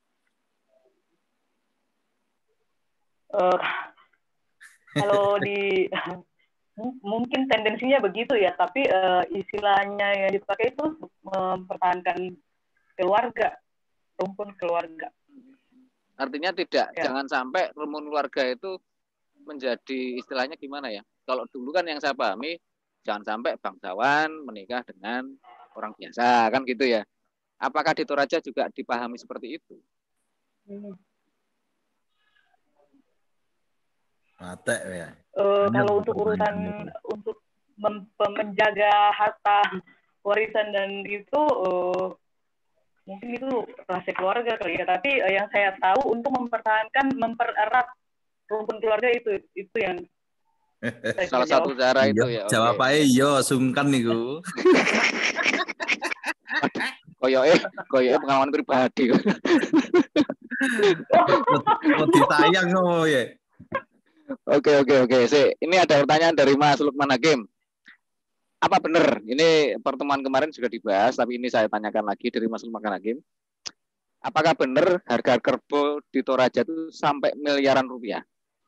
Uh, kalau di mungkin tendensinya begitu ya, tapi uh, istilahnya yang dipakai itu mempertahankan keluarga, rumpun keluarga. Artinya tidak, ya. Jangan sampai rumpun keluarga itu menjadi istilahnya gimana ya? Kalau dulu kan yang saya pahami, jangan sampai bangsawan menikah dengan orang biasa, kan gitu ya. Apakah di Toraja juga dipahami seperti itu? Hmm. Mate, ya. Uh, kalau untuk urusan untuk menjaga harta warisan dan itu uh, mungkin itu rahasia keluarga kali ya. Tapi uh, yang saya tahu untuk mempertahankan, mempererat rumpun keluarga itu itu yang salah satu cara itu ya. Jawab aja yo sungkan niku. Koyoke koyoke pengalaman pribadi. Mau ditayang ngono ya. Oke oke oke. Si, ini ada pertanyaan dari Mas Lukman Hakim. Apa benar? Ini pertemuan kemarin juga dibahas, tapi ini saya tanyakan lagi dari Mas Lukman Hakim. Apakah benar harga kerbau di Toraja itu sampai miliaran rupiah?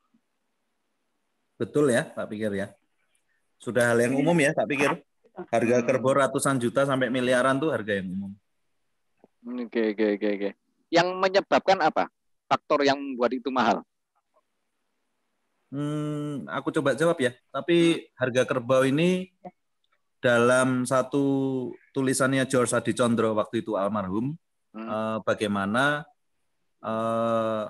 Betul ya, Pak pikir ya. Sudah hal yang umum ya, Pak pikir. Harga kerbau ratusan juta sampai miliaran tuh harga yang umum. Oke oke oke oke. Yang menyebabkan apa? Faktor yang membuat itu mahal? Hmm, aku coba jawab ya. Tapi harga kerbau ini dalam satu tulisannya George Adi Condro waktu itu almarhum, hmm. eh, bagaimana eh,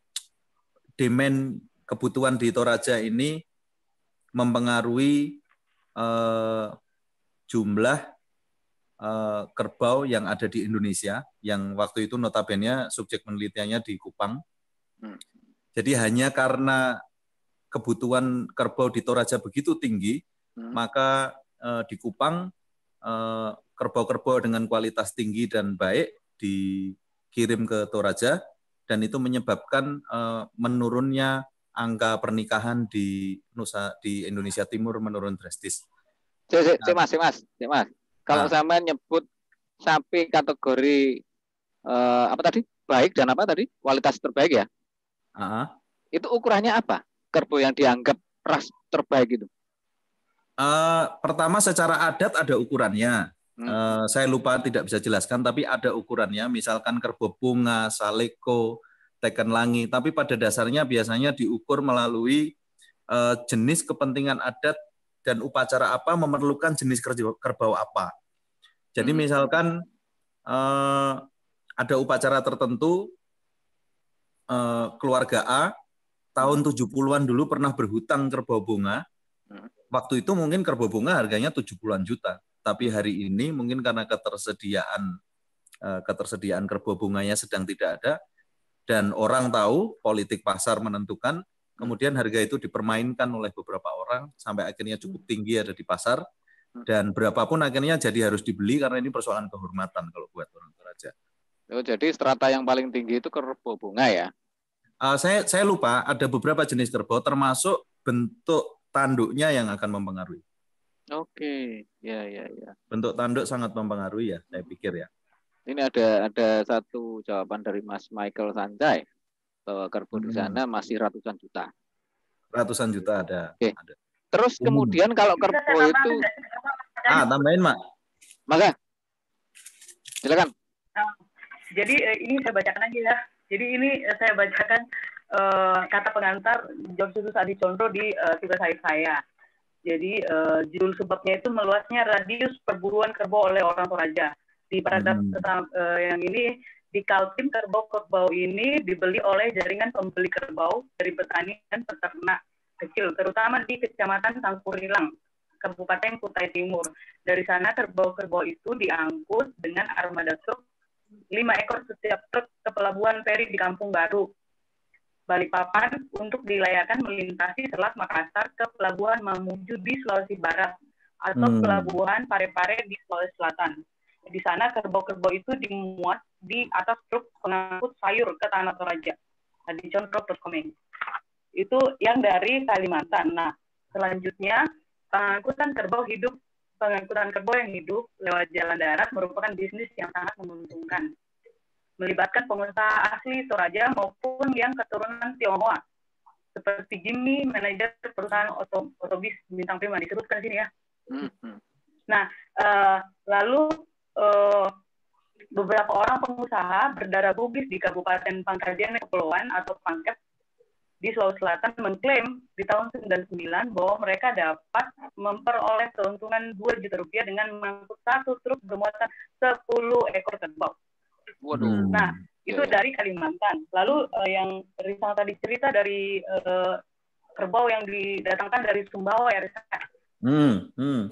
demand kebutuhan di Toraja ini mempengaruhi eh, jumlah eh, kerbau yang ada di Indonesia, yang waktu itu notabene subjek penelitiannya di Kupang. Hmm. Jadi hanya karena kebutuhan kerbau di Toraja begitu tinggi, hmm. maka eh, di Kupang eh, kerbau-kerbau dengan kualitas tinggi dan baik dikirim ke Toraja, dan itu menyebabkan eh, menurunnya angka pernikahan di Nusa di Indonesia Timur menurun drastis. Cik, cik, cik mas, cik mas, cik mas. Kalau nah. sama nyebut sapi kategori eh, apa tadi? Baik dan apa tadi? Kualitas terbaik ya? Uh-huh. Itu ukurannya apa? Kerbau yang dianggap ras terbaik itu? Uh, pertama secara adat ada ukurannya. Hmm. Uh, saya lupa tidak bisa jelaskan, tapi ada ukurannya. Misalkan kerbau bunga, saleko, teken langi. Tapi pada dasarnya biasanya diukur melalui uh, jenis kepentingan adat dan upacara apa memerlukan jenis kerbau apa. Jadi hmm. misalkan uh, ada upacara tertentu, uh, keluarga A tahun tujuh puluhan dulu pernah berhutang kerbau bunga. Waktu itu mungkin kerbau bunga harganya tujuh puluhan juta. Tapi hari ini mungkin karena ketersediaan ketersediaan kerbau bunganya sedang tidak ada, dan orang tahu politik pasar menentukan, kemudian harga itu dipermainkan oleh beberapa orang sampai akhirnya cukup tinggi ada di pasar, dan berapapun akhirnya jadi harus dibeli karena ini persoalan kehormatan kalau buat orang Toraja. Oh, jadi strata yang paling tinggi itu kerbau bunga ya? Uh, saya saya lupa, ada beberapa jenis kerbau termasuk bentuk tanduknya yang akan mempengaruhi. Oke, ya ya ya. Bentuk tanduk sangat mempengaruhi ya, saya pikir ya. Ini ada ada satu jawaban dari Mas Michael Sanjay bahwa kerbau hmm. di sana masih ratusan juta. Ratusan juta ada. Oke. Ada. Terus kemudian hmm. kalau kerbau itu, ah tambahin Mak. Maka, silakan. Jadi ini saya bacakan aja ya. Jadi ini saya bacakan uh, kata pengantar George Adi Condro di uh, tugas akhir saya. Jadi uh, judul sebabnya itu meluasnya radius perburuan kerbau oleh orang Toraja. Di paragraf hmm. uh, yang ini di Kaltim kerbau-kerbau ini dibeli oleh jaringan pembeli kerbau dari petani dan peternak kecil, terutama di Kecamatan Tangkurilang, Kabupaten Kutai Timur. Dari sana kerbau-kerbau itu diangkut dengan armada truk lima ekor setiap truk ke pelabuhan feri di Kampung Baru, Balikpapan, untuk dilayakkan melintasi Selat Makassar ke pelabuhan Mamuju di Sulawesi Barat atau hmm. pelabuhan Parepare di Sulawesi Selatan. Di sana kerbau-kerbau itu dimuat di atas truk pengangkut sayur ke Tanah Toraja. Di contoh terkomen. Itu yang dari Kalimantan. Nah, selanjutnya pengangkutan kerbau hidup Pengangkutan kerbau yang hidup lewat jalan darat merupakan bisnis yang sangat menguntungkan. Melibatkan pengusaha asli Toraja maupun yang keturunan Tionghoa. Seperti Jimmy, manajer perusahaan oto, otobis bintang prima, disebutkan sini ya. Mm-hmm. Nah, uh, lalu uh, beberapa orang pengusaha berdarah Bugis di Kabupaten Pangkajene Kepulauan atau Pangkep di Sulawesi Selatan mengklaim di tahun sembilan puluh sembilan bahwa mereka dapat memperoleh keuntungan dua juta rupiah dengan mengangkut satu truk bermuatan sepuluh ekor kerbau. Waduh. Nah, itu yeah. dari Kalimantan. Lalu uh, yang Rizal tadi cerita dari uh, kerbau yang didatangkan dari Sumbawa ya, Rizal. Hmm. Hmm.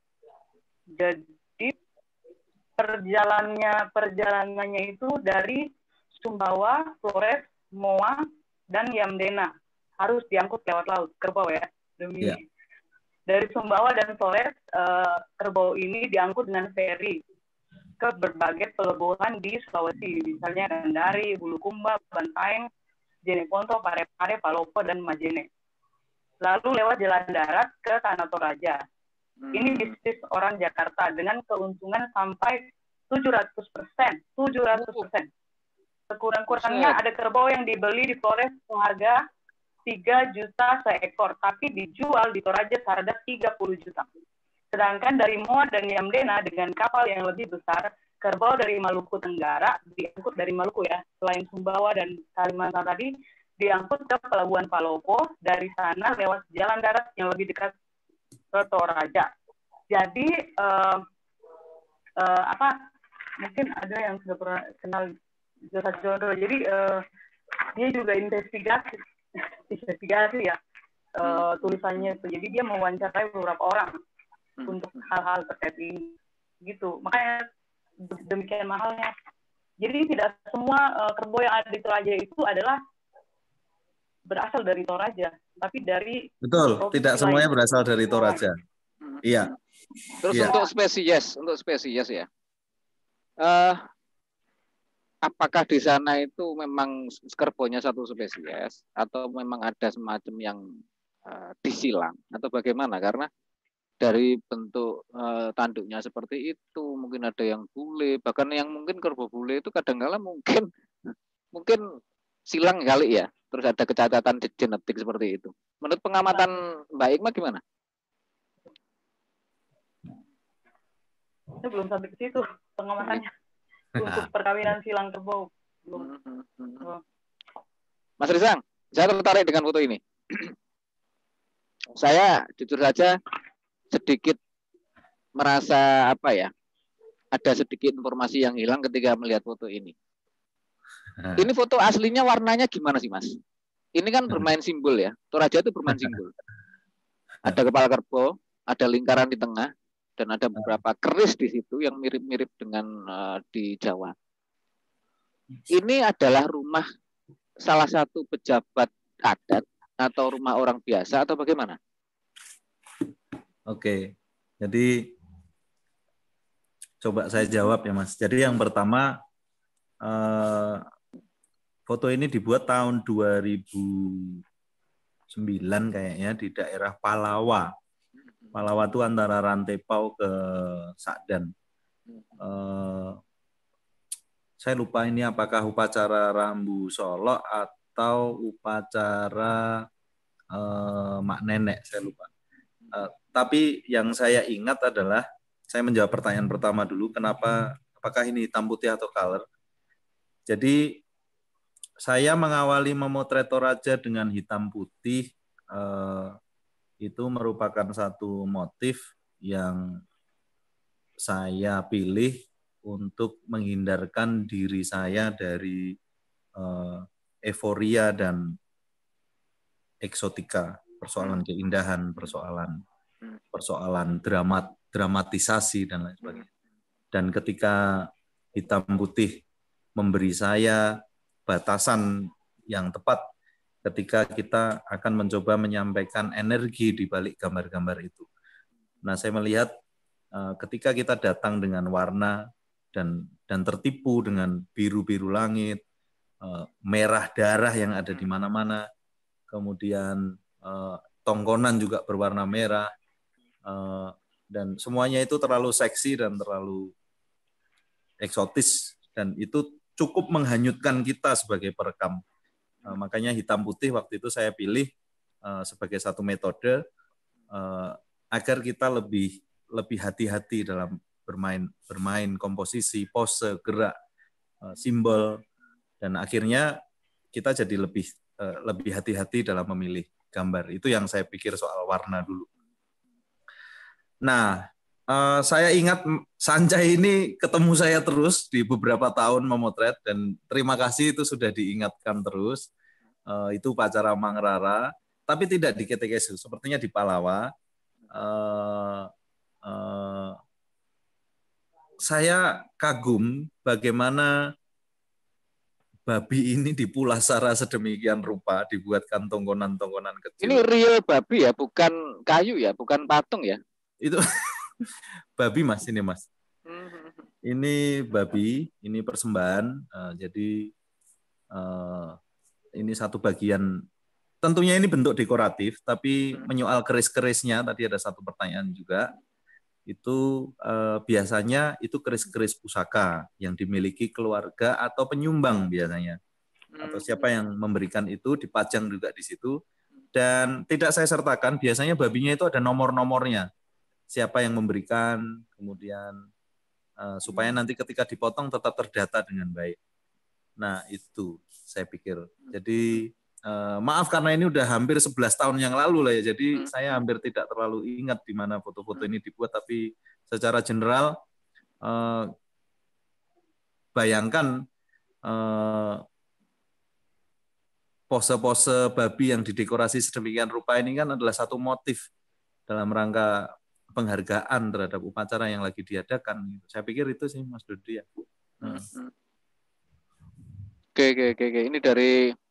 Jadi perjalanannya perjalanannya itu dari Sumbawa, Flores, Moa, dan Yamdena, harus diangkut lewat laut kerbau ya demi yeah. dari Sumbawa dan Flores, uh, kerbau ini diangkut dengan feri ke berbagai pelabuhan di Sulawesi, misalnya Kendari, Bulukumba, Bantaeng, Jeneponto, Parepare, Palopo, dan Majene. Lalu lewat jalan darat ke Tanah Toraja. Hmm. Ini bisnis orang Jakarta dengan keuntungan sampai tujuh ratus persen. tujuh ratus persen. Sekurang-kurangnya ada kerbau yang dibeli di Flores seharga tiga juta seekor, tapi dijual di Toraja seharga tiga puluh juta. Sedangkan dari Moa dan Yamdena dengan kapal yang lebih besar, kerbau dari Maluku Tenggara, diangkut dari Maluku ya, selain Sumbawa dan Kalimantan tadi, diangkut ke Pelabuhan Palopo, dari sana lewat jalan darat yang lebih dekat ke Toraja. Jadi uh, uh, apa mungkin ada yang sudah pernah kenal Joseph Jondo. Jadi uh, dia juga investigasi, investigasi ya uh, tulisannya itu. Jadi dia mewawancarai beberapa orang untuk hal-hal terkait ini, gitu. Makanya demikian mahalnya. Jadi tidak semua uh, kerbau yang ada di Toraja itu adalah berasal dari Toraja, tapi dari betul, tidak semuanya lain. Berasal dari Toraja. Oh. Iya. Terus iya. untuk spesies, untuk spesies ya. Uh, apakah di sana itu memang kerbaunya satu spesies atau memang ada semacam yang uh, disilang atau bagaimana? Karena dari bentuk uh, tanduknya seperti itu, mungkin ada yang bule, bahkan yang mungkin kerbau bule itu kadang-kala mungkin mungkin silang kali ya. Terus ada kecacatan genetik seperti itu. Menurut pengamatan Mbak Ikma gimana? Saya belum sampai ke situ pengamatannya untuk perkawinan silang kerbau. Belum. Mas Rizang, saya tertarik dengan foto ini. Saya jujur saja sedikit merasa apa ya, ada sedikit informasi yang hilang ketika melihat foto ini. Ini foto aslinya warnanya gimana sih Mas? Ini kan bermain simbol ya, Toraja itu bermain simbol. Ada kepala kerbau, ada lingkaran di tengah, dan ada beberapa keris di situ yang mirip-mirip dengan uh, di Jawa. Ini adalah rumah salah satu pejabat adat atau rumah orang biasa atau bagaimana? Oke, jadi coba saya jawab ya Mas. Jadi yang pertama, eh, foto ini dibuat tahun dua ribu sembilan kayaknya di daerah Palawa. Palawa itu antara Rantepau ke Sakdan. Eh, saya lupa ini apakah upacara Rambu Solo atau upacara eh, Mak Nenek, saya lupa. Uh, tapi yang saya ingat adalah, saya menjawab pertanyaan pertama dulu, kenapa, apakah ini hitam putih atau color. Jadi saya mengawali memotret Toraja dengan hitam putih, uh, itu merupakan satu motif yang saya pilih untuk menghindarkan diri saya dari uh, euforia dan eksotika. Persoalan keindahan, persoalan persoalan dramat, dramatisasi dan lain sebagainya. Dan ketika hitam putih memberi saya batasan yang tepat ketika kita akan mencoba menyampaikan energi di balik gambar-gambar itu. Nah, saya melihat ketika kita datang dengan warna dan dan tertipu dengan biru-biru langit, merah darah yang ada di mana-mana, kemudian Uh, tongkonan juga berwarna merah, uh, dan semuanya itu terlalu seksi dan terlalu eksotis, dan itu cukup menghanyutkan kita sebagai perekam. Uh, makanya hitam putih waktu itu saya pilih uh, sebagai satu metode uh, agar kita lebih lebih hati-hati dalam bermain bermain komposisi, pose, gerak, uh, simbol, dan akhirnya kita jadi lebih uh, lebih hati-hati dalam memilih gambar. Itu yang saya pikir soal warna dulu. Nah, eh, saya ingat Sanjay ini ketemu saya terus di beberapa tahun memotret, dan terima kasih itu sudah diingatkan terus. Eh, itu upacara Mangrara, tapi tidak di Ketekesu, sepertinya di Palawa. Eh, eh, saya kagum bagaimana babi ini dipulasara sedemikian rupa, dibuatkan tongkonan-tongkonan kecil. Ini real babi ya, bukan kayu ya, bukan patung ya? Itu babi Mas, ini Mas. Ini babi, ini persembahan. Uh, jadi uh, ini satu bagian, tentunya ini bentuk dekoratif, tapi menyoal keris-kerisnya, tadi ada satu pertanyaan juga. Itu eh, biasanya itu keris-keris pusaka yang dimiliki keluarga atau penyumbang biasanya, atau siapa yang memberikan itu dipajang juga di situ, dan tidak saya sertakan, biasanya babinya itu ada nomor-nomornya, siapa yang memberikan, kemudian eh, supaya nanti ketika dipotong tetap terdata dengan baik. Nah itu saya pikir, jadi Uh, maaf karena ini udah hampir sebelas tahun yang lalu lah ya, jadi hmm. saya hampir tidak terlalu ingat di mana foto-foto ini dibuat, tapi secara general uh, bayangkan uh, pose-pose babi yang didekorasi sedemikian rupa ini kan adalah satu motif dalam rangka penghargaan terhadap upacara yang lagi diadakan. Saya pikir itu sih Mas Dodi ya. Hmm. Oke, oke, oke, oke. Ini dari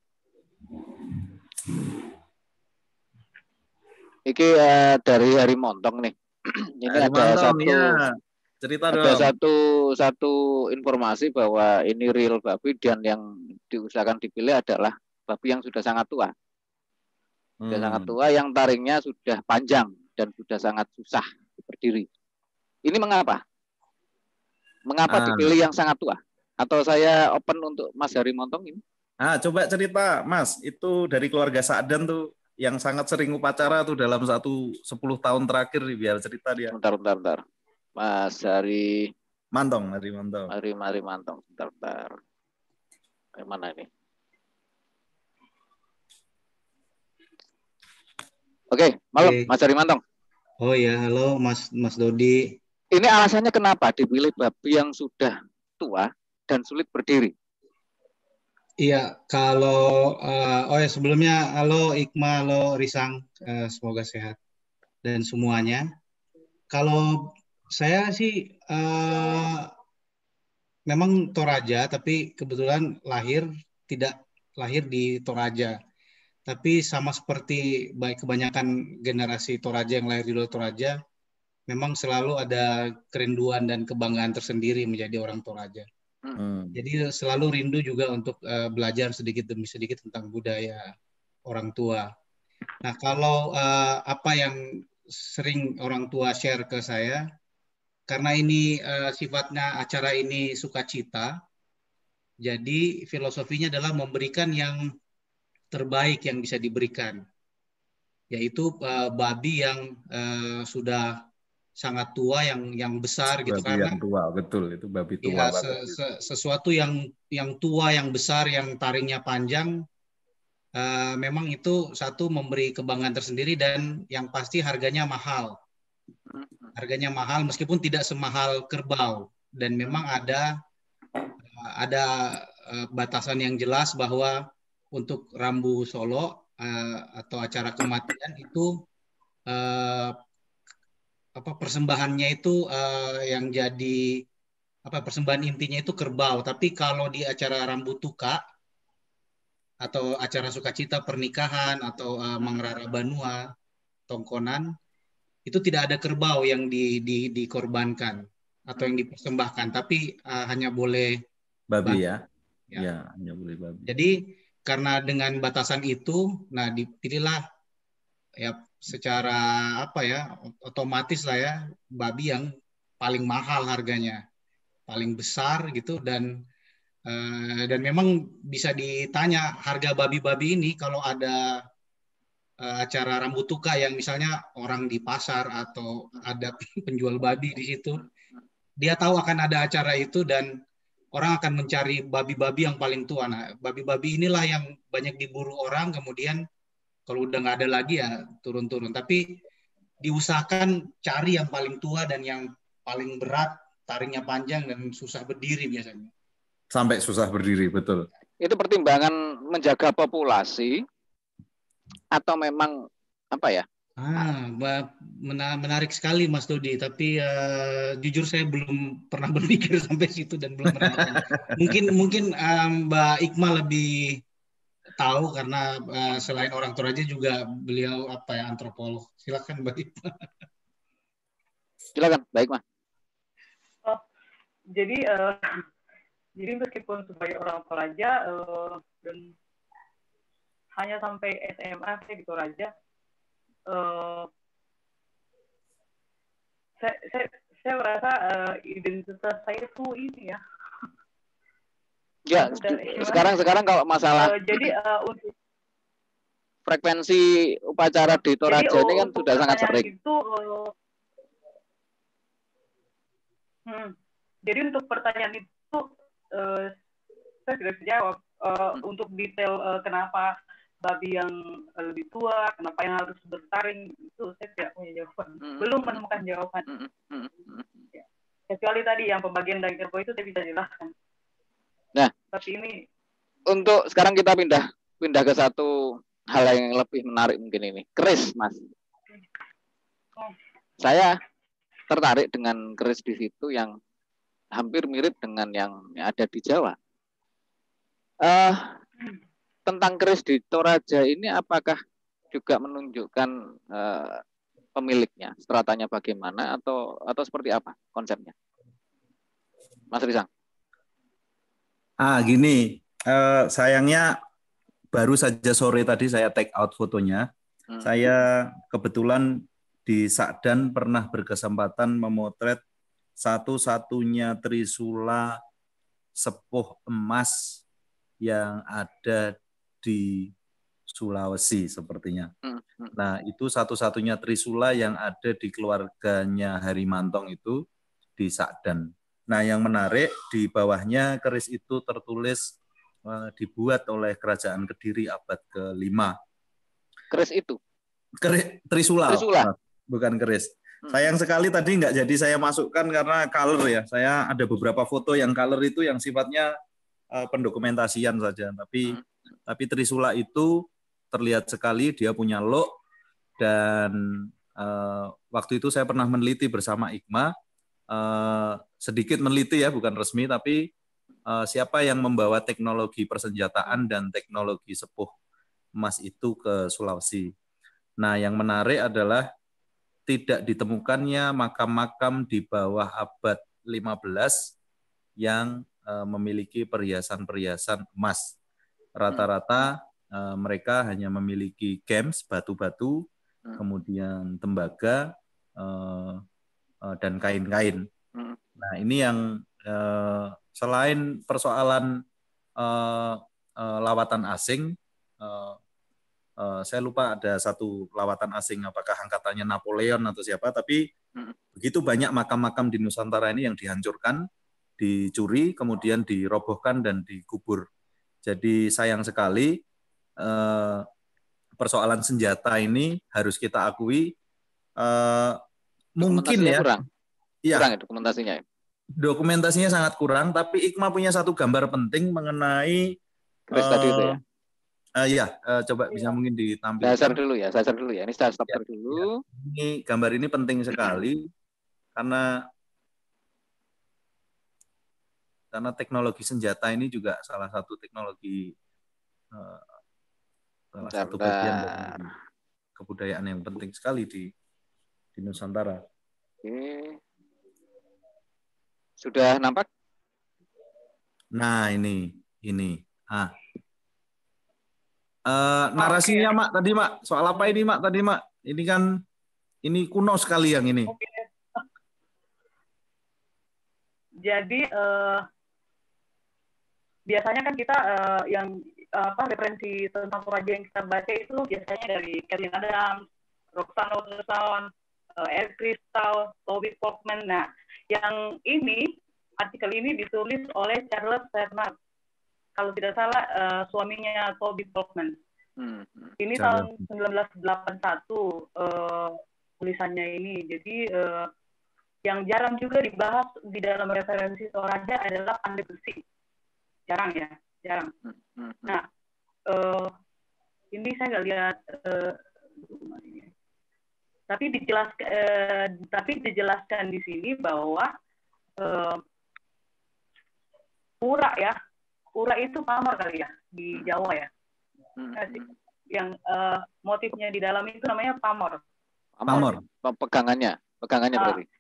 Iki uh, dari Hari Montong nih. Ini Hari ada Montong, satu ya. Cerita ada dong. satu satu informasi bahwa ini real babi dan yang diusahakan dipilih adalah babi yang sudah sangat tua. Sudah hmm. sangat tua yang taringnya sudah panjang dan sudah sangat susah berdiri. Ini mengapa? Mengapa ah. dipilih yang sangat tua? Atau saya open untuk Mas Hari Montong ini? Ah, coba cerita, Mas. Itu dari keluarga Sa'dan tuh yang sangat sering upacara tuh dalam satu sepuluh tahun terakhir nih, biar cerita dia. Bentar, bentar, bentar. Mas Hari Mantong, Hari Mantong. Hari Hari Mantong, bentar, bentar. Yang mana ini? Oke, malam Oke. Mas Hari Mantong. Oh ya, halo Mas Mas Dodi. Ini alasannya kenapa dipilih babi yang sudah tua dan sulit berdiri? Iya, kalau uh, oh ya sebelumnya halo Ikma, halo Risang, uh, semoga sehat dan semuanya. Kalau saya sih uh, memang Toraja, tapi kebetulan lahir tidak lahir di Toraja. Tapi sama seperti baik kebanyakan generasi Toraja yang lahir di luar Toraja, memang selalu ada kerinduan dan kebanggaan tersendiri menjadi orang Toraja. Hmm. Jadi selalu rindu juga untuk uh, belajar sedikit demi sedikit tentang budaya orang tua. Nah, kalau uh, apa yang sering orang tua share ke saya, karena ini uh, sifatnya acara ini sukacita, jadi filosofinya adalah memberikan yang terbaik yang bisa diberikan, yaitu uh, babi yang uh, sudah sangat tua, yang yang besar gitu, babi karena yang tua, betul, itu babi tua ya, se, se, sesuatu yang yang tua, yang besar, yang taringnya panjang, uh, memang itu satu memberi kebanggaan tersendiri dan yang pasti harganya mahal. Harganya mahal meskipun tidak semahal kerbau, dan memang ada uh, ada uh, batasan yang jelas bahwa untuk Rambu Solo uh, atau acara kematian itu uh, apa persembahannya itu uh, yang jadi apa persembahan intinya itu kerbau. Tapi kalau di acara Rambu Tuka atau acara sukacita pernikahan atau uh, Mangrara Banua, Tongkonan, itu tidak ada kerbau yang di, di, dikorbankan atau yang dipersembahkan, tapi uh, hanya boleh babi ya. Ya. Ya, hanya boleh babi. Jadi karena dengan batasan itu, nah dipilihlah ya secara apa ya otomatis lah ya babi yang paling mahal harganya, paling besar gitu, dan uh, dan memang bisa ditanya harga babi-babi ini kalau ada uh, acara Rambu Tuka yang misalnya orang di pasar atau ada penjual babi di situ, dia tahu akan ada acara itu dan orang akan mencari babi-babi yang paling tua. Nah, babi-babi inilah yang banyak diburu orang, kemudian kalau udah nggak ada lagi ya turun-turun. Tapi diusahakan cari yang paling tua dan yang paling berat, taringnya panjang dan susah berdiri biasanya. Sampai susah berdiri, betul. Itu pertimbangan menjaga populasi atau memang apa ya? Ah, menarik sekali Mas Dodi. Tapi uh, jujur saya belum pernah berpikir sampai situ dan belum pernah. mungkin mungkin um, Mbak Ikma lebih tahu karena uh, selain orang Toraja juga beliau apa ya antropolog. Silakan Mbak Ikma. Silakan, baik Mas. Oh, jadi uh, jadi meskipun sebagai orang Toraja uh, dan hanya sampai S M A saya di Toraja, uh, saya, saya saya merasa uh, identitas saya itu ini ya. Ya, sekarang sekarang kalau masalah uh, jadi uh, untuk frekuensi upacara di Toraja jadi, ini kan uh, sudah sangat sering. Itu, uh, hmm, jadi untuk pertanyaan itu uh, saya tidak bisa jawab uh, hmm. untuk detail uh, kenapa babi yang lebih tua, kenapa yang harus bertaring, itu saya tidak punya jawaban. Belum menemukan jawaban. Ya. Kecuali tadi yang pembagian daging kerbau itu saya bisa jelaskan. Nah, tapi ini untuk sekarang kita pindah pindah ke satu hal yang lebih menarik mungkin ini. Keris, Mas. oh, Saya tertarik dengan keris di situ yang hampir mirip dengan yang ada di Jawa. Uh, tentang keris di Toraja ini apakah juga menunjukkan uh, pemiliknya, stratanya bagaimana atau atau seperti apa konsepnya, Mas Risang? Ah, gini, uh, sayangnya baru saja sore tadi saya take out fotonya. Hmm. Saya kebetulan di Sakdan pernah berkesempatan memotret satu-satunya trisula sepuh emas yang ada di Sulawesi sepertinya. Nah, itu satu-satunya trisula yang ada di keluarganya Harimantong itu di Sakdan. Nah, yang menarik di bawahnya keris itu tertulis uh, dibuat oleh Kerajaan Kediri abad kelima. Keris itu? Keris, trisula, trisula. Bukan keris. Sayang sekali tadi nggak jadi saya masukkan karena color ya. Saya ada beberapa foto yang color itu yang sifatnya uh, pendokumentasian saja. Tapi hmm. tapi trisula itu terlihat sekali dia punya look dan uh, waktu itu saya pernah meneliti bersama Ikma uh, sedikit meneliti ya bukan resmi tapi uh, siapa yang membawa teknologi persenjataan dan teknologi sepuh emas itu ke Sulawesi. Nah yang menarik adalah tidak ditemukannya makam-makam di bawah abad lima belas yang uh, memiliki perhiasan-perhiasan emas. Rata-rata uh, mereka hanya memiliki gems, batu-batu, hmm. kemudian tembaga, uh, uh, dan kain-kain. Hmm. Nah ini yang uh, selain persoalan uh, uh, lawatan asing, uh, Uh, saya lupa ada satu lawatan asing apakah angkatannya Napoleon atau siapa, tapi hmm. begitu banyak makam-makam di Nusantara ini yang dihancurkan, dicuri, kemudian dirobohkan dan dikubur. Jadi sayang sekali uh, persoalan senjata ini harus kita akui uh, mungkin ya kurang. Iya, kurang ya dokumentasinya. Dokumentasinya sangat kurang, tapi Ikma punya satu gambar penting mengenai keris uh, tadi itu ya. Uh, ya, uh, coba bisa iya. mungkin ditampilkan. Saya share dulu ya, saya share dulu ya. Ini saya stop ya, dulu. Ya. Ini gambar ini penting sekali karena karena teknologi senjata ini juga salah satu teknologi uh, salah bentar, satu bagian dari kebudayaan yang penting sekali di di Nusantara. Oke. Sudah nampak? Nah ini ini ah. Uh, narasinya, Mak, tadi, Mak. Soal apa ini, Mak, tadi, Mak? Ini kan, ini kuno sekali yang ini. Oke. Jadi, uh, biasanya kan kita uh, yang uh, apa referensi tentang Toraja yang kita baca itu biasanya dari Kevin Adams, Roxanne Watterson, uh, Eric Crystal, Toby Portman. Nah, yang ini, artikel ini ditulis oleh Charles Bernard. Kalau tidak salah uh, suaminya Toby Portman. Hmm. Ini Jangan. tahun sembilan belas delapan puluh satu uh, tulisannya ini. Jadi uh, yang jarang juga dibahas di dalam referensi Toraja adalah pandai besi. Jarang ya, jarang. Hmm. Nah, uh, ini saya nggak lihat. Uh, tapi dijelaskan, uh, tapi dijelaskan di sini bahwa uh, pura ya. Pura itu pamor kali ya di Jawa ya. Hmm. Yang uh, motifnya di dalam itu namanya pamor. Pamor. Pegangannya, pegangannya uh, berarti.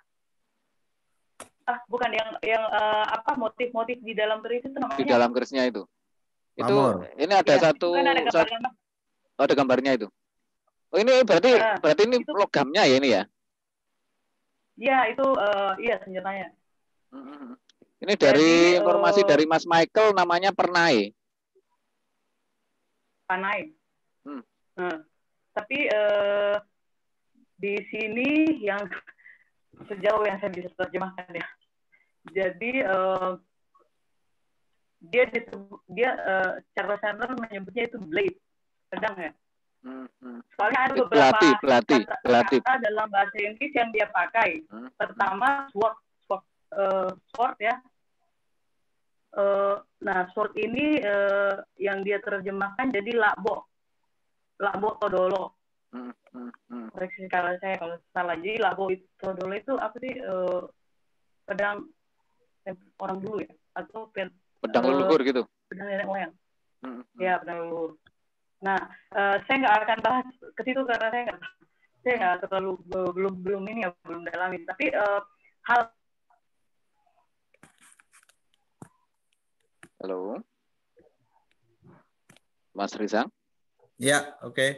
Ah, bukan yang yang uh, apa motif-motif di dalam keris itu namanya. Di dalam kerisnya itu. Pamor. Itu ini ada ya, satu ada, gambar satu, oh, ada gambarnya itu. Oh ini berarti uh, berarti ini itu, logamnya ya ini ya. Iya, itu uh, iya senjatanya. Hmm. Ini dari Jadi, informasi uh, dari Mas Michael namanya Pernai. Panai. Hmm. Hmm. Tapi uh, di sini yang sejauh yang saya bisa terjemahkan ya. Jadi uh, dia disebut, dia uh, Charles Chandler menyebutnya itu blade. pedang ya. Hmm, hmm. Soalnya ada beberapa pelatih, pelatih, kata, pelatih. kata dalam bahasa Inggris yang dia pakai. Hmm. Pertama sword, sword, uh, sword ya. Uh, nah sword ini uh, yang dia terjemahkan jadi lakbo, lakbo todolo. Hmm, hmm, hmm. Koreksi kalau saya kalau salah. Jadi lakbo itu todolo itu apa sih? Uh, pedang eh, orang dulu ya? Atau ped, pedang uh, leluhur gitu? Pedang nenek moyang. Hmm, hmm. Ya pedang leluhur. Nah, uh, saya nggak akan bahas ke situ karena saya nggak, saya nggak terlalu belum belum ini ya belum dalamin. Tapi uh, hal. Halo, Mas Rizang? Ya, oke. Okay.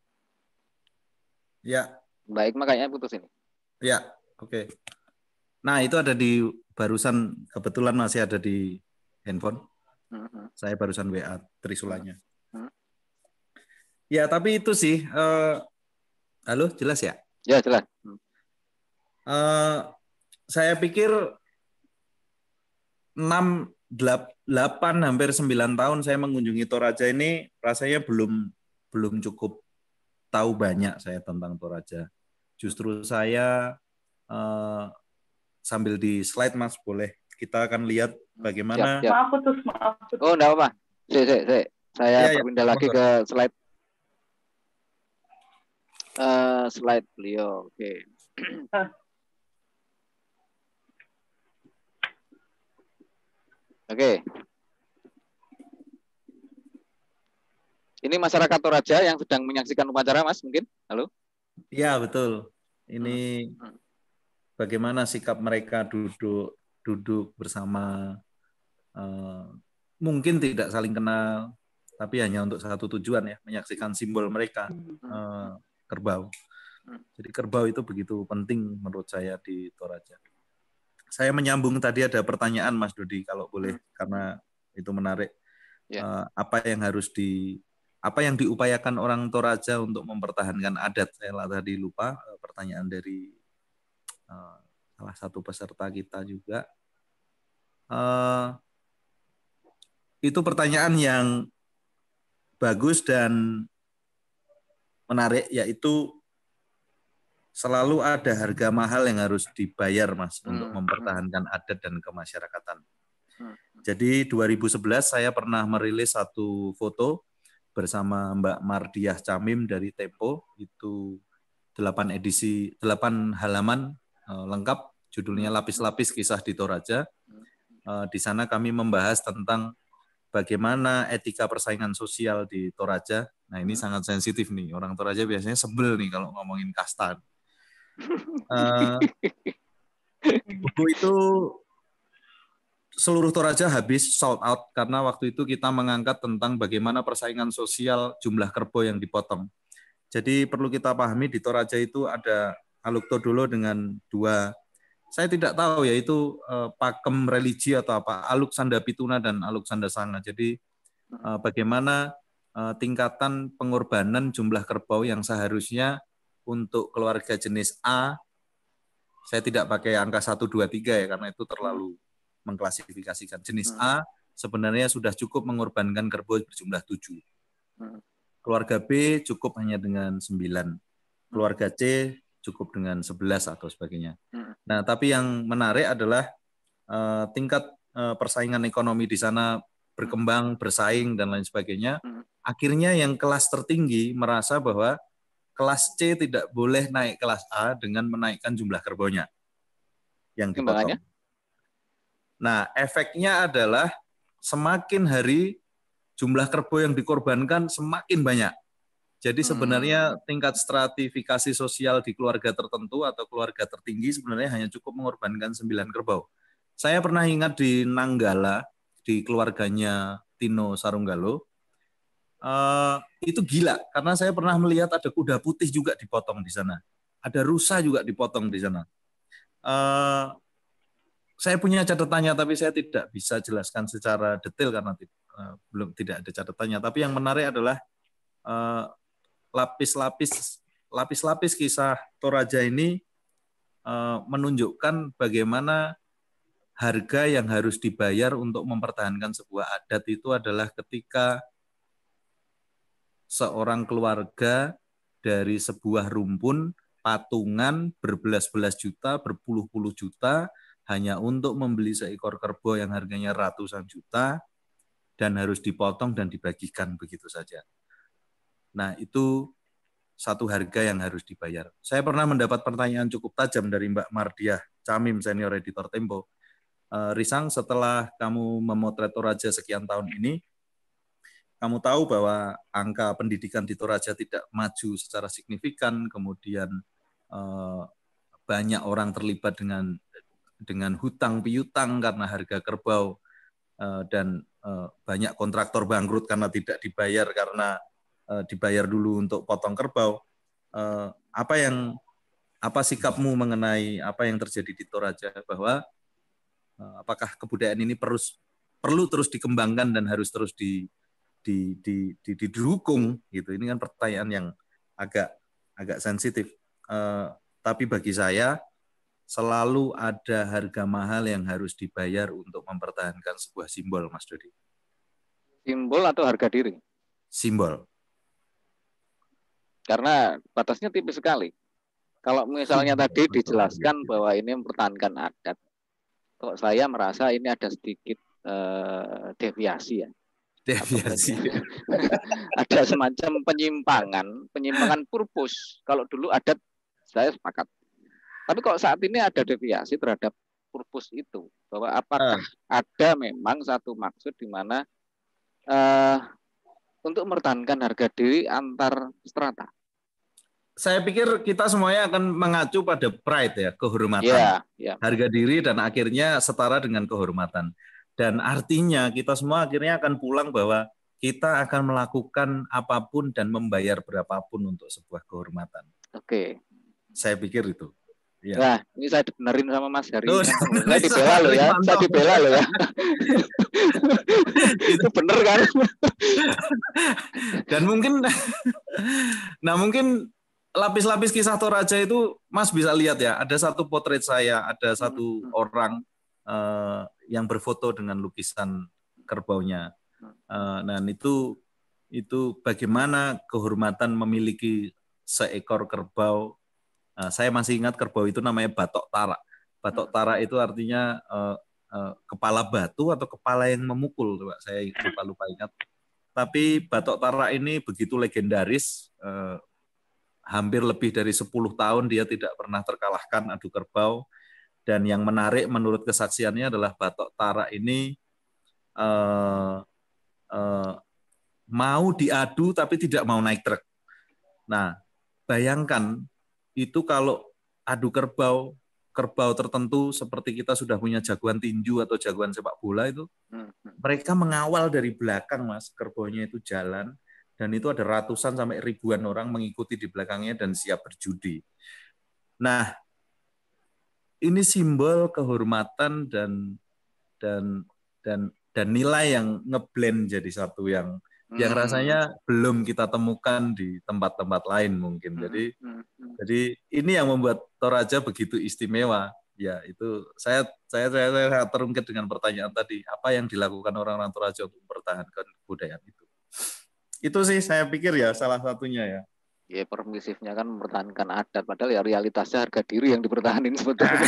Ya. Baik, makanya putus ini. Ya, oke. Okay. Nah, itu ada di barusan kebetulan masih ada di handphone. Hmm. Saya barusan W A Trisulanya. Hmm. Ya, tapi itu sih. Uh, halo, jelas ya? Ya, jelas. Uh, saya pikir enam, delapan, hampir sembilan tahun saya mengunjungi Toraja ini rasanya belum belum cukup tahu banyak saya tentang Toraja. Justru saya uh, sambil di slide Mas, boleh kita akan lihat bagaimana. Siap, siap. Maaf putus, maaf putus. Oh, enggak apa-apa. Saya, saya, saya, saya ya, berpindah ya. lagi ke slide. Uh, slide beliau, oke. Okay. Uh. Oke. Okay. Ini masyarakat Toraja yang sedang menyaksikan upacara, Mas, mungkin? Halo? Iya, betul. Ini hmm. bagaimana sikap mereka duduk duduk bersama, uh, mungkin tidak saling kenal, tapi hanya untuk satu tujuan ya, menyaksikan simbol mereka, uh, kerbau. Jadi kerbau itu begitu penting menurut saya di Toraja. Saya menyambung tadi ada pertanyaan Mas Dodi, kalau boleh, karena itu menarik. Yeah. Uh, apa yang harus di apa yang diupayakan orang Toraja untuk mempertahankan adat? Saya tadi lupa uh, pertanyaan dari uh, salah satu peserta kita juga. Uh, itu pertanyaan yang bagus dan menarik, yaitu selalu ada harga mahal yang harus dibayar, Mas, hmm. untuk mempertahankan adat dan kemasyarakatan. Hmm. Jadi dua ribu sebelas saya pernah merilis satu foto bersama Mbak Mardiah Camim dari Tempo, itu delapan edisi, delapan halaman uh, lengkap, judulnya Lapis-Lapis Kisah di Toraja. Uh, di sana kami membahas tentang bagaimana etika persaingan sosial di Toraja. Nah, ini hmm. sangat sensitif nih, orang Toraja biasanya sebel nih kalau ngomongin kasta. Uh, buku itu seluruh Toraja habis sold out karena waktu itu kita mengangkat tentang bagaimana persaingan sosial jumlah kerbau yang dipotong. Jadi perlu kita pahami di Toraja itu ada Aluk Todolo dengan dua, saya tidak tahu ya itu uh, pakem religi atau apa, Aluk Sanda Pituna dan Aluk Sanda Sanga. Jadi uh, bagaimana uh, tingkatan pengorbanan jumlah kerbau yang seharusnya untuk keluarga jenis A, saya tidak pakai angka satu, dua, tiga ya, karena itu terlalu mengklasifikasikan. Jenis A sebenarnya sudah cukup mengorbankan kerbau berjumlah tujuh. Keluarga B cukup hanya dengan sembilan. Keluarga C cukup dengan sebelas atau sebagainya. Nah, tapi yang menarik adalah uh, tingkat uh, persaingan ekonomi di sana berkembang, bersaing, dan lain sebagainya. Akhirnya yang kelas tertinggi merasa bahwa kelas C tidak boleh naik kelas A dengan menaikkan jumlah kerbaunya yang dipotong. Nah, efeknya adalah semakin hari jumlah kerbau yang dikorbankan semakin banyak. Jadi sebenarnya tingkat stratifikasi sosial di keluarga tertentu atau keluarga tertinggi sebenarnya hanya cukup mengorbankan sembilan kerbau. Saya pernah ingat di Nanggala, di keluarganya Tino Sarunggalo, Uh, itu gila karena saya pernah melihat ada kuda putih juga dipotong di sana, ada rusa juga dipotong di sana. Uh, saya punya catatannya tapi saya tidak bisa jelaskan secara detail karena uh, belum tidak ada catatannya. Tapi yang menarik adalah uh, lapis-lapis lapis-lapis kisah Toraja ini uh, menunjukkan bagaimana harga yang harus dibayar untuk mempertahankan sebuah adat itu adalah ketika seorang keluarga dari sebuah rumpun patungan berbelas-belas juta, berpuluh-puluh juta hanya untuk membeli seekor kerbau yang harganya ratusan juta dan harus dipotong dan dibagikan begitu saja. Nah, itu satu harga yang harus dibayar. Saya pernah mendapat pertanyaan cukup tajam dari Mbak Mardiah Camim, senior editor Tempo. E, Risang, setelah kamu memotret Toraja sekian tahun ini, kamu tahu bahwa angka pendidikan di Toraja tidak maju secara signifikan, kemudian e, banyak orang terlibat dengan dengan hutang piutang karena harga kerbau, e, dan e, banyak kontraktor bangkrut karena tidak dibayar karena dibayar dulu untuk potong kerbau. Apa yang apa sikapmu mengenai apa yang terjadi di Toraja, bahwa apakah kebudayaan ini perlu perlu terus dikembangkan dan harus terus di, di, di, di, didukung gitu? Ini kan pertanyaan yang agak agak sensitif. Tapi bagi saya selalu ada harga mahal yang harus dibayar untuk mempertahankan sebuah simbol, Mas Dodi. Simbol atau harga diri? Simbol. Karena batasnya tipis sekali. Kalau misalnya tadi dijelaskan bahwa ini mempertahankan adat, kok saya merasa ini ada sedikit eh, deviasi ya. Deviasi. Ada semacam penyimpangan, penyimpangan purpose. Kalau dulu adat, saya sepakat. Tapi kok saat ini ada deviasi terhadap purpose itu, bahwa apakah uh. ada memang satu maksud di mana eh, untuk mempertahankan harga diri antar strata. Saya pikir kita semuanya akan mengacu pada pride ya, kehormatan. Yeah, yeah. Harga diri dan akhirnya setara dengan kehormatan. Dan artinya kita semua akhirnya akan pulang bahwa kita akan melakukan apapun dan membayar berapapun untuk sebuah kehormatan. Oke. Okay. Saya pikir itu. Ya. Nah, ini saya dibenerin sama Mas Hari. Oh, saya dibela loh ya, saya dibela loh ya. Itu bener kan? Dan mungkin, nah mungkin lapis-lapis kisah Toraja itu Mas bisa lihat ya, ada satu potret saya, ada satu hmm. orang uh, yang berfoto dengan lukisan kerbaunya. Uh, dan itu itu bagaimana kehormatan memiliki seekor kerbau. Uh, saya masih ingat kerbau itu namanya Batok Tara. Batok Tara itu artinya uh, uh, kepala batu atau kepala yang memukul, Pak. Saya lupa-lupa ingat. Tapi Batok Tara ini begitu legendaris, uh, hampir lebih dari sepuluh tahun dia tidak pernah terkalahkan adu kerbau. Dan yang menarik menurut kesaksiannya adalah Batok Tara ini uh, uh, mau diadu tapi tidak mau naik truk. Nah, bayangkan itu kalau adu kerbau, kerbau tertentu seperti kita sudah punya jagoan tinju atau jagoan sepak bola itu, mereka mengawal dari belakang, Mas, kerbaunya itu jalan, dan itu ada ratusan sampai ribuan orang mengikuti di belakangnya dan siap berjudi. Nah, ini simbol kehormatan dan dan dan dan nilai yang ngeblend jadi satu yang hmm. yang rasanya belum kita temukan di tempat-tempat lain mungkin. Hmm. Jadi hmm. jadi ini yang membuat Toraja begitu istimewa. Ya, itu saya saya saya, saya terungkit dengan pertanyaan tadi, apa yang dilakukan orang-orang Toraja untuk mempertahankan kebudayaan itu. Itu sih saya pikir ya salah satunya ya. Ya, permisifnya kan mempertahankan adat, padahal ya realitasnya harga diri yang dipertahanin sebetulnya.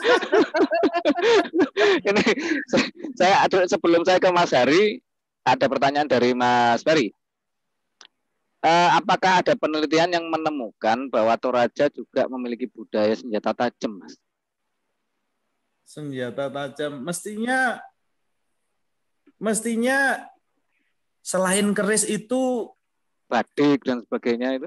Ini saya, saya sebelum saya ke Mas Hari, ada pertanyaan dari Mas Ferry. Eh, apakah ada penelitian yang menemukan bahwa Toraja juga memiliki budaya senjata tajam, Mas? Senjata tajam, mestinya, mestinya selain keris itu, badik dan sebagainya itu.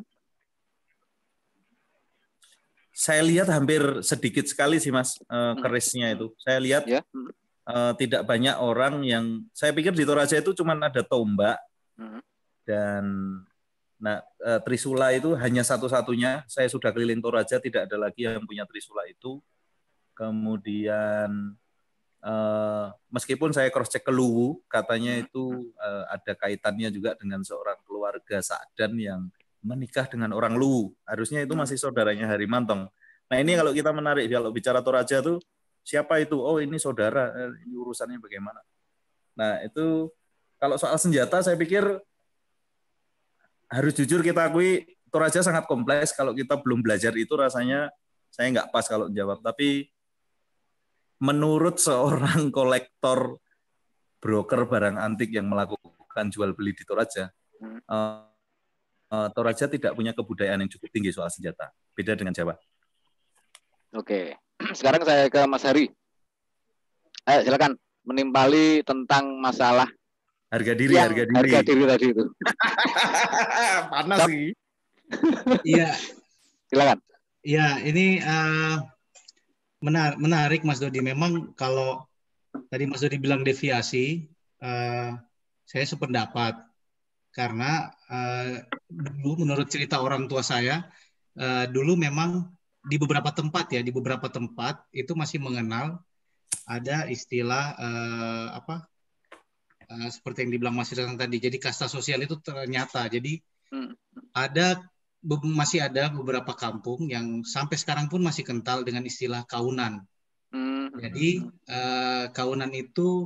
Saya lihat hampir sedikit sekali sih, Mas, uh, kerisnya itu. Saya lihat yeah. uh, tidak banyak orang yang, saya pikir di Toraja itu cuma ada tombak mm-hmm. dan nah uh, trisula itu hanya satu-satunya. Saya sudah keliling Toraja, tidak ada lagi yang punya trisula itu. Kemudian uh, meskipun saya cross check ke Luwu, katanya itu uh, ada kaitannya juga dengan seorang keluarga Sa'dan yang menikah dengan orang Luwu. Harusnya itu masih saudaranya Harimantong. Nah ini kalau kita menarik, kalau bicara Toraja tuh, siapa itu? Oh ini saudara, ini urusannya bagaimana? Nah itu, kalau soal senjata saya pikir harus jujur kita akui Toraja sangat kompleks. Kalau kita belum belajar itu rasanya saya nggak pas kalau jawab. Tapi menurut seorang kolektor broker barang antik yang melakukan jual beli di Toraja, hmm. uh, uh, Toraja tidak punya kebudayaan yang cukup tinggi soal senjata. Beda dengan Jawa. Oke, sekarang saya ke Mas Hari. Eh, silakan menimpali tentang masalah harga diri, yang, harga diri. Harga diri tadi itu. Panas sih. Iya. Silakan. Iya, ini uh, menar menarik Mas Dodi. Memang kalau tadi Mas Dodi bilang deviasi, uh, saya sependapat. Karena uh, dulu menurut cerita orang tua saya, uh, dulu memang di beberapa tempat ya, di beberapa tempat itu masih mengenal ada istilah uh, apa uh, seperti yang dibilang Mas Rizal tadi. Jadi kasta sosial itu ternyata jadi hmm. ada masih ada beberapa kampung yang sampai sekarang pun masih kental dengan istilah kaunan. Hmm. Jadi uh, kaunan itu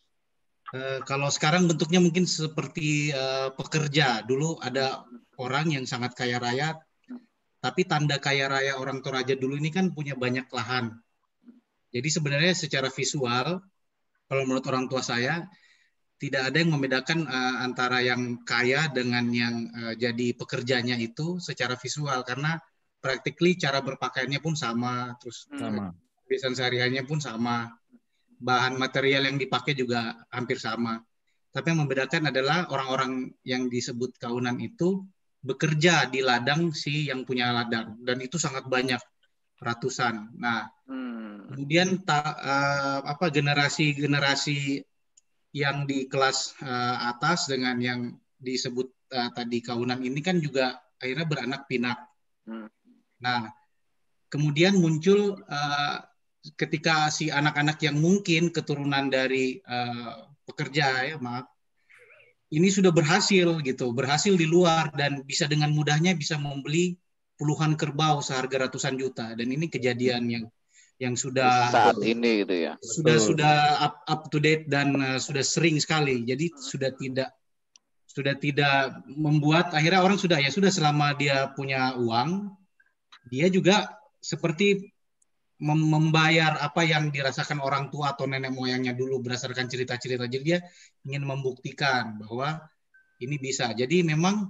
uh, kalau sekarang bentuknya mungkin seperti uh, pekerja. Dulu ada orang yang sangat kaya raya. Tapi tanda kaya raya orang Toraja dulu ini kan punya banyak lahan. Jadi sebenarnya secara visual, kalau menurut orang tua saya, tidak ada yang membedakan uh, antara yang kaya dengan yang uh, jadi pekerjanya itu secara visual. Karena practically cara berpakaiannya pun sama, terus sama. kebiasaan sehari-harinya pun sama. Bahan material yang dipakai juga hampir sama. Tapi yang membedakan adalah orang-orang yang disebut kaunan itu bekerja di ladang si yang punya ladang, dan itu sangat banyak, ratusan. Nah, hmm. kemudian ta, uh, apa generasi-generasi yang di kelas uh, atas dengan yang disebut uh, tadi kaunan ini kan juga akhirnya beranak pinak. Hmm. Nah, kemudian muncul uh, ketika si anak-anak yang mungkin keturunan dari uh, pekerja ya maaf. Ini sudah berhasil gitu, berhasil di luar dan bisa dengan mudahnya bisa membeli puluhan kerbau seharga ratusan juta, dan ini kejadian yang yang sudah saat ini gitu ya. Sudah Betul. sudah up, up to date dan uh, sudah sering sekali. Jadi sudah tidak sudah tidak membuat akhirnya orang sudah ya sudah selama dia punya uang, dia juga seperti membayar apa yang dirasakan orang tua atau nenek moyangnya dulu berdasarkan cerita-cerita. Jadi dia ingin membuktikan bahwa ini bisa. Jadi memang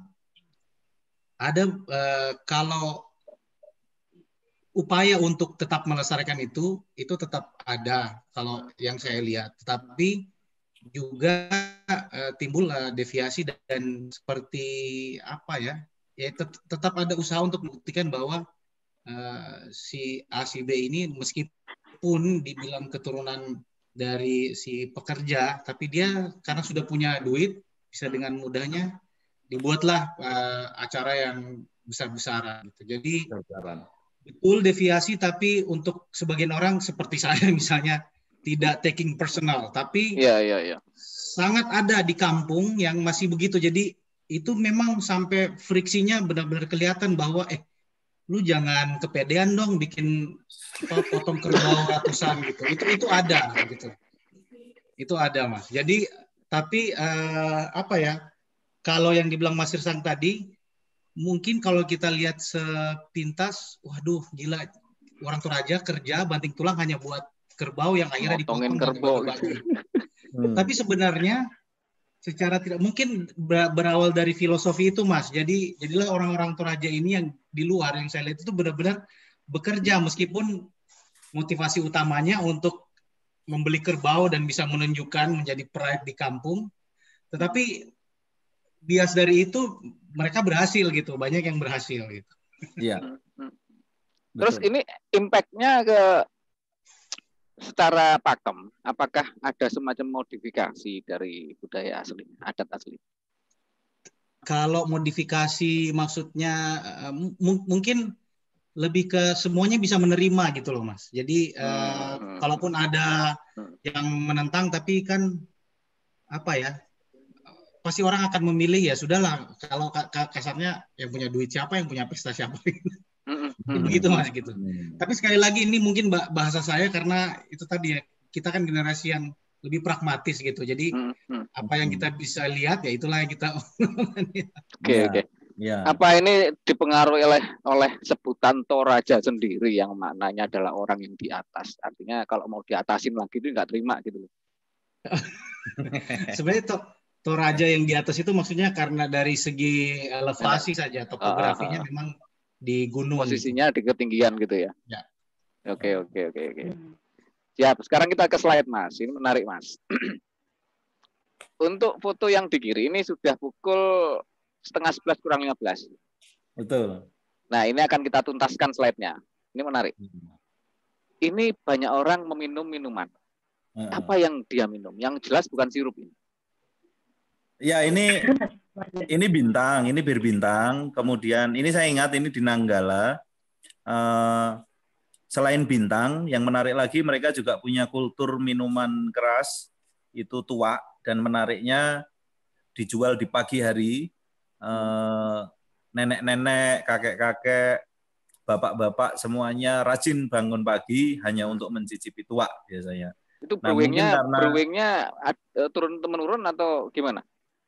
ada eh, kalau upaya untuk tetap melestarikan itu, itu tetap ada kalau yang saya lihat. Tetapi juga eh, timbul eh, deviasi dan seperti apa ya, ya tet tetap ada usaha untuk membuktikan bahwa Uh, si A, si B ini meskipun dibilang keturunan dari si pekerja, tapi dia karena sudah punya duit, bisa dengan mudahnya dibuatlah uh, acara yang besar-besaran. Gitu. Jadi Besaran. betul deviasi, tapi untuk sebagian orang seperti saya misalnya tidak taking personal, tapi ya, ya, ya. sangat ada di kampung yang masih begitu. Jadi itu memang sampai friksinya benar-benar kelihatan bahwa eh lu jangan kepedean dong bikin apa, potong kerbau ratusan gitu. Itu itu ada gitu. Itu ada Mas. Jadi tapi uh, apa ya? Kalau yang dibilang Mas Irsang tadi, mungkin kalau kita lihat sepintas, waduh gila, orang Toraja kerja banting tulang hanya buat kerbau yang akhirnya dipotong kerbau. Hmm. Tapi sebenarnya secara tidak mungkin berawal dari filosofi itu Mas. Jadi jadilah orang-orang Toraja ini yang di luar yang saya lihat itu benar-benar bekerja meskipun motivasi utamanya untuk membeli kerbau dan bisa menunjukkan menjadi pride di kampung. Tetapi bias dari itu mereka berhasil gitu, banyak yang berhasil gitu. Iya. Terus ini impact-nya ke secara pakem, apakah ada semacam modifikasi dari budaya asli, adat asli? Kalau modifikasi maksudnya uh, mungkin lebih ke semuanya bisa menerima gitu loh Mas. Jadi uh, hmm. kalaupun ada yang menentang, tapi kan apa ya, pasti orang akan memilih ya sudahlah. Kalau kasarnya yang punya duit siapa, yang punya pesta siapa. Hmm. Begitu Mas gitu. Hmm. Tapi sekali lagi ini mungkin bahasa saya karena itu tadi ya, kita kan generasi yang lebih pragmatis gitu. Jadi hmm. Hmm. apa yang kita bisa lihat ya itulah yang kita. Oke oke. Ya. Apa ini dipengaruhi oleh oleh sebutan Toraja sendiri yang maknanya adalah orang yang di atas. Artinya kalau mau diatasin lagi itu nggak terima gitu loh. Sebenarnya to, Toraja yang di atas itu maksudnya karena dari segi elevasi ya. saja, topografinya uh, uh, uh. memang di gunung. Posisinya gitu. Di ketinggian gitu ya. Ya. Oke, oke, oke, oke. Siap. Sekarang kita ke slide, Mas. Ini menarik, Mas. Untuk foto yang di kiri ini sudah pukul setengah sebelas kurang lima belas. Betul. Nah, ini akan kita tuntaskan slide-nya. Ini menarik. Ini banyak orang meminum minuman. Uh. Apa yang dia minum? Yang jelas bukan sirup ini. Ya, ini ini bintang, ini bir bintang. Kemudian ini saya ingat ini di Nanggala. Uh, selain bintang, yang menarik lagi mereka juga punya kultur minuman keras itu tua dan menariknya dijual di pagi hari. Uh, nenek-nenek, kakek-kakek, bapak-bapak semuanya rajin bangun pagi hanya untuk mencicipi tuak biasanya. Itu brewingnya, nah, karena... brewingnya turun menurun atau gimana?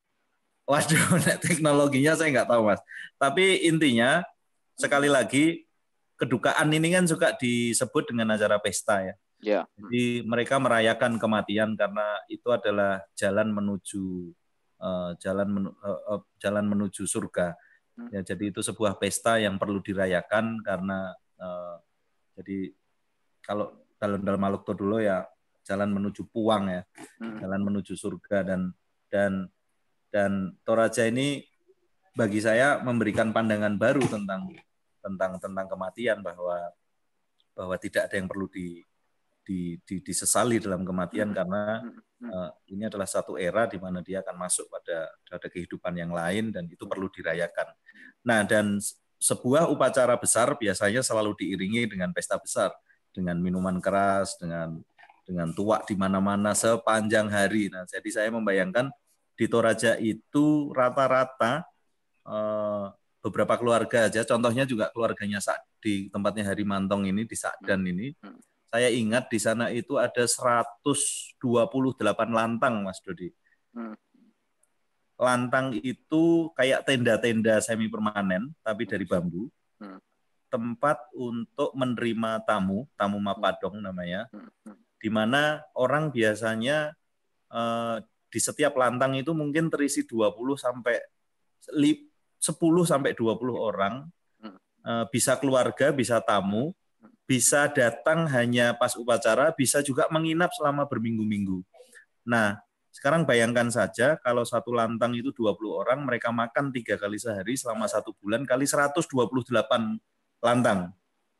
Waduh, teknologinya saya nggak tahu, Mas. Tapi intinya sekali lagi kedukaan ini kan suka disebut dengan acara pesta ya. Ya. Jadi mereka merayakan kematian karena itu adalah jalan menuju Uh, jalan menu, uh, uh, jalan menuju surga. Ya, jadi itu sebuah pesta yang perlu dirayakan karena uh, jadi kalau dalam dalam Malukto dulu ya jalan menuju puang ya, jalan menuju surga dan dan dan Toraja ini bagi saya memberikan pandangan baru tentang tentang tentang kematian bahwa bahwa tidak ada yang perlu di Di, di, disesali dalam kematian karena uh, ini adalah satu era di mana dia akan masuk pada, pada kehidupan yang lain dan itu perlu dirayakan. Nah, dan sebuah upacara besar biasanya selalu diiringi dengan pesta besar, dengan minuman keras, dengan dengan tuak di mana-mana sepanjang hari. Nah, jadi saya membayangkan di Toraja itu rata-rata uh, beberapa keluarga aja, contohnya juga keluarganya di tempatnya Hari Mantong ini di Sakdan ini. Saya ingat di sana itu ada seratus dua puluh delapan lantang, Mas Dodi. Hmm. Lantang itu kayak tenda-tenda semi permanen, tapi dari bambu. Hmm. Tempat untuk menerima tamu, tamu Mapadong namanya, hmm. di mana orang biasanya eh, di setiap lantang itu mungkin terisi dua puluh sampai sepuluh sampai dua puluh orang, eh, bisa keluarga, bisa tamu. Bisa datang hanya pas upacara, bisa juga menginap selama berminggu-minggu. Nah, sekarang bayangkan saja kalau satu lantang itu dua puluh orang, mereka makan tiga kali sehari selama satu bulan kali seratus dua puluh delapan lantang.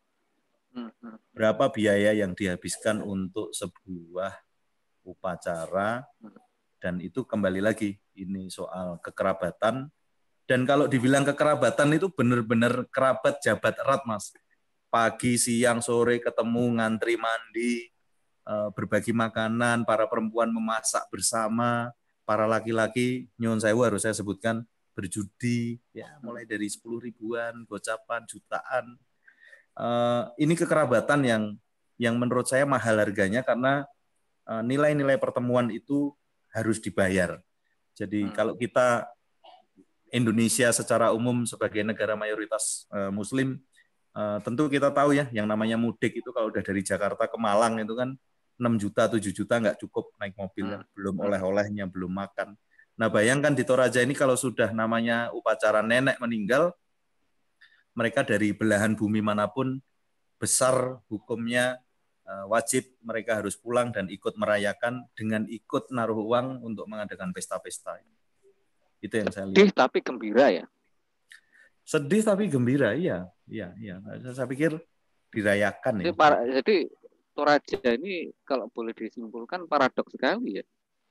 Berapa biaya yang dihabiskan untuk sebuah upacara, dan itu kembali lagi, ini soal kekerabatan. Dan kalau dibilang kekerabatan itu benar-benar kerabat jabat erat, Mas. Pagi, siang, sore ketemu, ngantri mandi, berbagi makanan, para perempuan memasak bersama, para laki-laki, nyuwun sewu harus saya sebutkan, berjudi, ya mulai dari sepuluh ribuan, gocapan, jutaan. Ini kekerabatan yang yang menurut saya mahal harganya karena nilai-nilai pertemuan itu harus dibayar. Jadi hmm. kalau kita Indonesia secara umum sebagai negara mayoritas Muslim, Uh, tentu kita tahu ya, yang namanya mudik itu kalau udah dari Jakarta ke Malang itu kan enam juta, tujuh juta nggak cukup naik mobil, kan? Belum oleh-olehnya, belum makan. Nah bayangkan di Toraja ini kalau sudah namanya upacara nenek meninggal, mereka dari belahan bumi manapun, besar hukumnya, uh, wajib mereka harus pulang dan ikut merayakan dengan ikut naruh uang untuk mengadakan pesta-pesta. Itu yang saya lihat. Sedih tapi gembira ya? Sedih tapi gembira, iya, iya, iya. Saya pikir dirayakan jadi, ya. Para, jadi Toraja ini kalau boleh disimpulkan paradoks sekali ya.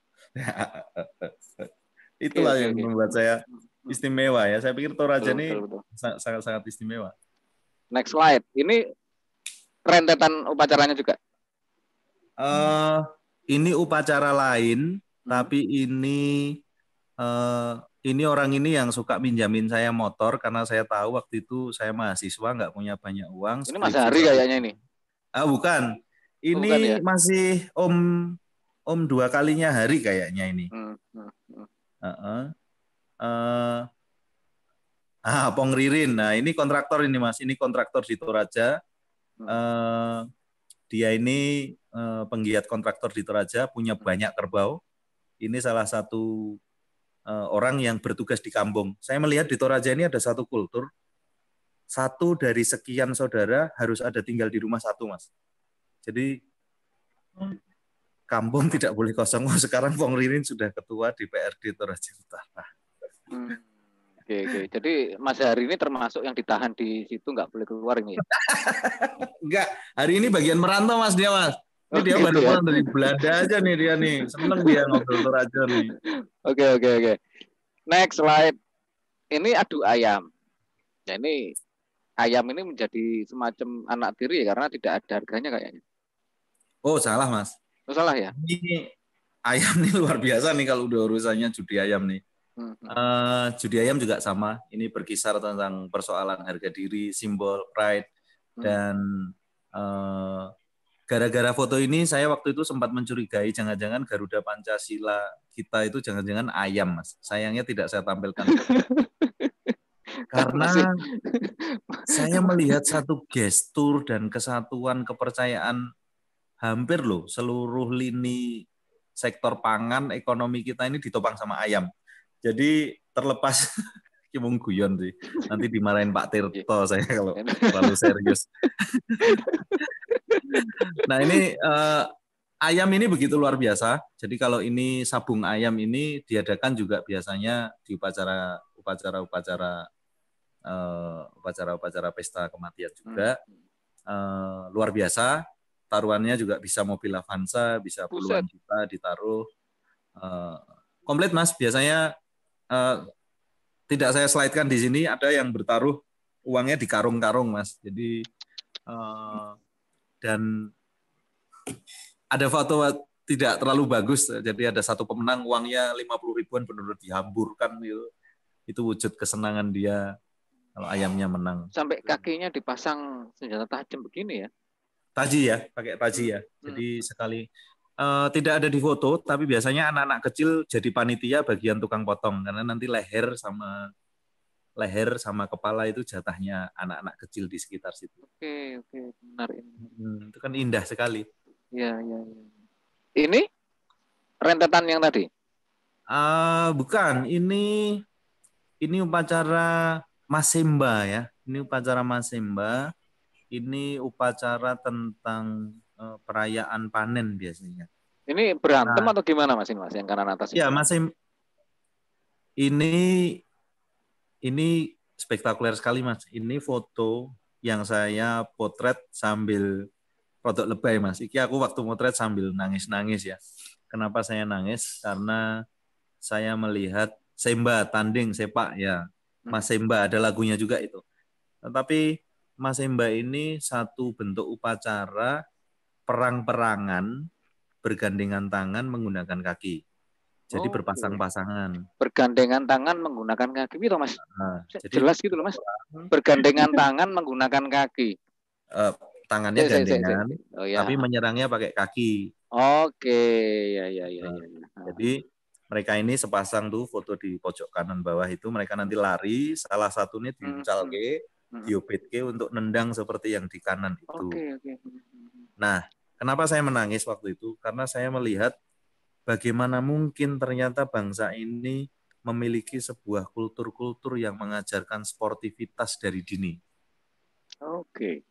Itulah oke, yang oke. membuat saya istimewa ya. Saya pikir Toraja betul, ini sangat-sangat istimewa. Next slide. Ini rentetan upacaranya juga. Uh, ini upacara lain, hmm. tapi ini uh, ini orang ini yang suka minjamin saya motor karena saya tahu waktu itu saya mahasiswa nggak punya banyak uang. Ini Mas Hari kayaknya ini. Ah bukan, ini oh, bukan, ya? Masih om om dua kalinya Hari kayaknya ini. Hmm, hmm, hmm. Uh -uh. Uh, Ah, Pong Ririn. Nah, ini kontraktor ini Mas. Ini kontraktor di Toraja. Hmm. Uh, dia ini uh, penggiat kontraktor di Toraja, punya banyak kerbau. Ini salah satu uh, orang yang bertugas di kampung. Saya melihat di Toraja ini ada satu kultur. Satu dari sekian saudara harus ada tinggal di rumah satu, Mas. Jadi kampung tidak boleh kosong. Sekarang Pong Ririn sudah ketua D P R D Toraja Utara. Hmm. Oke, oke. Jadi Mas Hari ini termasuk yang ditahan di situ, nggak boleh keluar ini? Enggak. Hari ini bagian merantau Mas dia Mas. Ini oh, dia gitu baru ya? Pulang dari Belanda aja nih dia nih. Seneng dia ngobrol Toraja nih. Oke, oke, oke. Next slide. Ini adu ayam. Ya ini ayam ini menjadi semacam anak tiri ya karena tidak ada harganya kayaknya. Oh salah Mas. Oh salah ya. Ini ayam nih luar biasa nih kalau udah urusannya judi ayam nih. Hmm. Uh, judi ayam juga sama. Ini berkisar tentang persoalan harga diri, simbol pride, hmm. dan uh, gara-gara foto ini saya waktu itu sempat mencurigai jangan-jangan Garuda Pancasila kita itu jangan-jangan ayam Mas. Sayangnya tidak saya tampilkan. Karena saya melihat satu gestur dan kesatuan kepercayaan hampir loh seluruh lini sektor pangan ekonomi kita ini ditopang sama ayam. Jadi terlepas Kimung guyon sih. Nanti dimarahin Pak Tirto saya kalau terlalu serius. Nah ini uh, ayam ini begitu luar biasa. Jadi kalau ini sabung ayam ini diadakan juga biasanya di upacara upacara-upacara uh, upacara-upacara pesta kematian juga. Uh, luar biasa. Taruhannya juga bisa mobil Avanza, bisa puluhan juta ditaruh. Uh, komplit Mas. Biasanya Uh, tidak saya slide-kan di sini, ada yang bertaruh uangnya di karung-karung Mas. Jadi uh, dan ada foto tidak terlalu bagus. Jadi ada satu pemenang uangnya lima puluh ribuan benar-benar dihamburkan gitu. Itu wujud kesenangan dia kalau ayamnya menang. Sampai kakinya dipasang senjata tajam begini ya? Taji ya, pakai taji ya. Jadi hmm. sekali Uh, tidak ada di foto, tapi biasanya anak-anak kecil jadi panitia bagian tukang potong karena nanti leher sama leher sama kepala itu jatahnya anak-anak kecil di sekitar situ. Oke, oke, benar ini. Hmm, itu kan indah sekali. Iya, iya, iya. Ini rentetan yang tadi? Uh, bukan, ini ini upacara Masemba ya. Ini upacara Masemba. Ini upacara tentang perayaan panen biasanya. Ini berantem nah, atau gimana Mas ini Mas yang kanan atas? Ya Mas, ini ini spektakuler sekali Mas. Ini foto yang saya potret sambil rodok lebay Mas. Iki aku waktu potret sambil nangis-nangis ya. Kenapa saya nangis? Karena saya melihat Semba tanding sepak ya. Mas Semba ada lagunya juga itu. Tetapi Mas Semba ini satu bentuk upacara perang-perangan bergandengan tangan menggunakan kaki. Jadi oh, berpasang-pasangan. Bergandengan tangan menggunakan kaki itu Mas. Nah, jadi jelas gitu loh Mas. Bergandengan tangan menggunakan kaki. Uh, tangannya saya, gandengan, saya, saya, saya. Oh, ya. Tapi menyerangnya pakai kaki. Oke, ya ya ya. Nah, ya. Jadi mereka ini sepasang tuh foto di pojok kanan bawah itu mereka nanti lari, salah satunya diuncalke, hmm. diopetke untuk nendang seperti yang di kanan itu. Oke, oke. Nah, kenapa saya menangis waktu itu? Karena saya melihat bagaimana mungkin ternyata bangsa ini memiliki sebuah kultur-kultur yang mengajarkan sportivitas dari dini. Oke.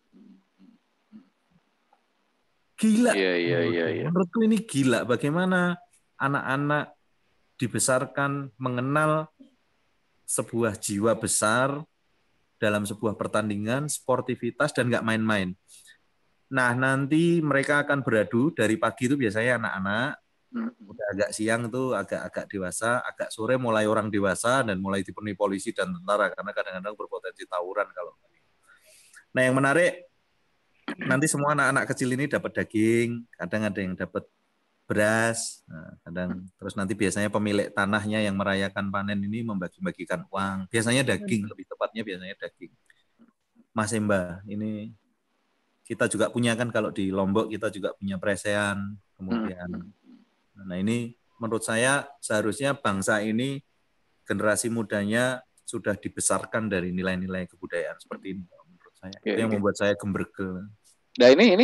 Gila. Iya, iya, iya, iya. Menurutku ini gila. Bagaimana anak-anak dibesarkan mengenal sebuah jiwa besar dalam sebuah pertandingan, sportivitas, dan nggak main-main. Nah, nanti mereka akan beradu dari pagi itu biasanya anak-anak, udah agak siang itu agak-agak dewasa, agak sore mulai orang dewasa dan mulai dipenuhi polisi dan tentara karena kadang-kadang berpotensi tawuran kalau. Nah, yang menarik nanti semua anak-anak kecil ini dapat daging, kadang ada yang dapat beras, nah, kadang terus nanti biasanya pemilik tanahnya yang merayakan panen ini membagi-bagikan uang, biasanya daging, lebih tepatnya biasanya daging. Mas Semba, ini kita juga punya kan kalau di Lombok kita juga punya presean, kemudian nah ini menurut saya seharusnya bangsa ini generasi mudanya sudah dibesarkan dari nilai-nilai kebudayaan seperti ini menurut saya. Oke, itu yang oke. membuat saya gemberge. Nah ini ini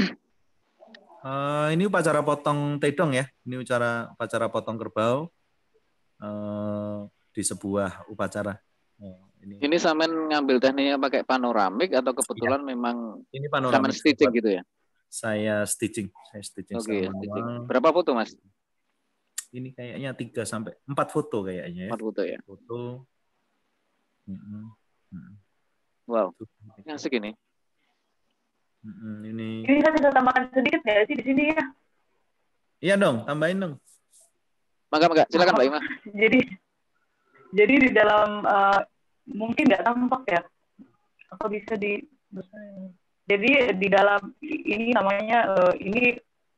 Uh, ini upacara potong tedong ya. Ini upacara upacara potong kerbau uh, di sebuah upacara. Uh, ini ini sampean ngambil tekniknya pakai panoramik atau kebetulan ya, memang ini sampean panoramik stitching gitu ya? Saya stitching, saya stitching Oke, sama stitching. manual. Berapa foto Mas? Ini kayaknya tiga sampai empat foto kayaknya ya. Empat foto ya. Foto. Mm-mm. Mm-mm. Wow, asik ini. Mm-mm. Ini. Ini saya bisa tambahkan sedikit nggak sih di sini ya? Iya dong, tambahin dong. Mangga, mangga. Silakan Mbak Ima. Jadi, jadi di dalam uh, mungkin nggak tampak ya, atau bisa di. Jadi di dalam ini namanya uh, ini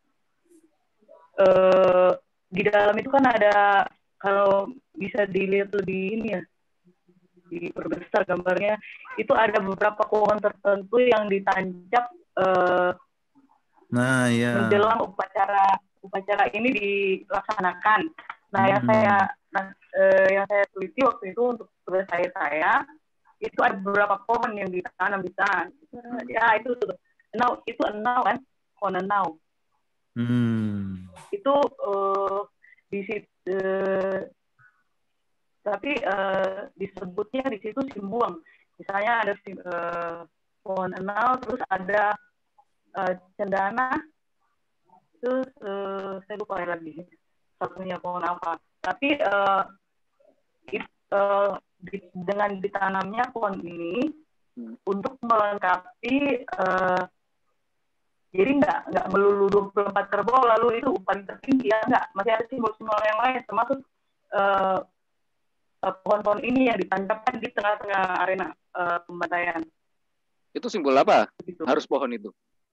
uh, di dalam itu kan ada, kalau bisa dilihat lebih ini ya, diperbesar gambarnya, itu ada beberapa pohon tertentu yang ditancap uh, nah ya menjelang upacara upacara ini dilaksanakan. Nah hmm. yang saya nah, uh, yang saya teliti waktu itu untuk tugas saya saya itu ada beberapa pohon yang ditanam di sana. Ya itu enau, itu enau kan, pohon enau. Hmm. Itu uh, di situ, uh, tapi uh, disebutnya di situ simbuang. Misalnya ada uh, pohon enau, terus ada uh, cendana, terus uh, saya lupa lagi satunya pohon apa. Tapi uh, it, uh, di, dengan ditanamnya pohon ini hmm. untuk melengkapi, uh, jadi nggak nggak melulu dua puluh empat kerbau lalu itu paling tertinggi ya, nggak, masih ada simbol-simbol yang lain termasuk uh, pohon-pohon ini yang ditancapkan di tengah-tengah arena uh, pembantaian. Itu simbol apa? Begitu. Harus pohon itu?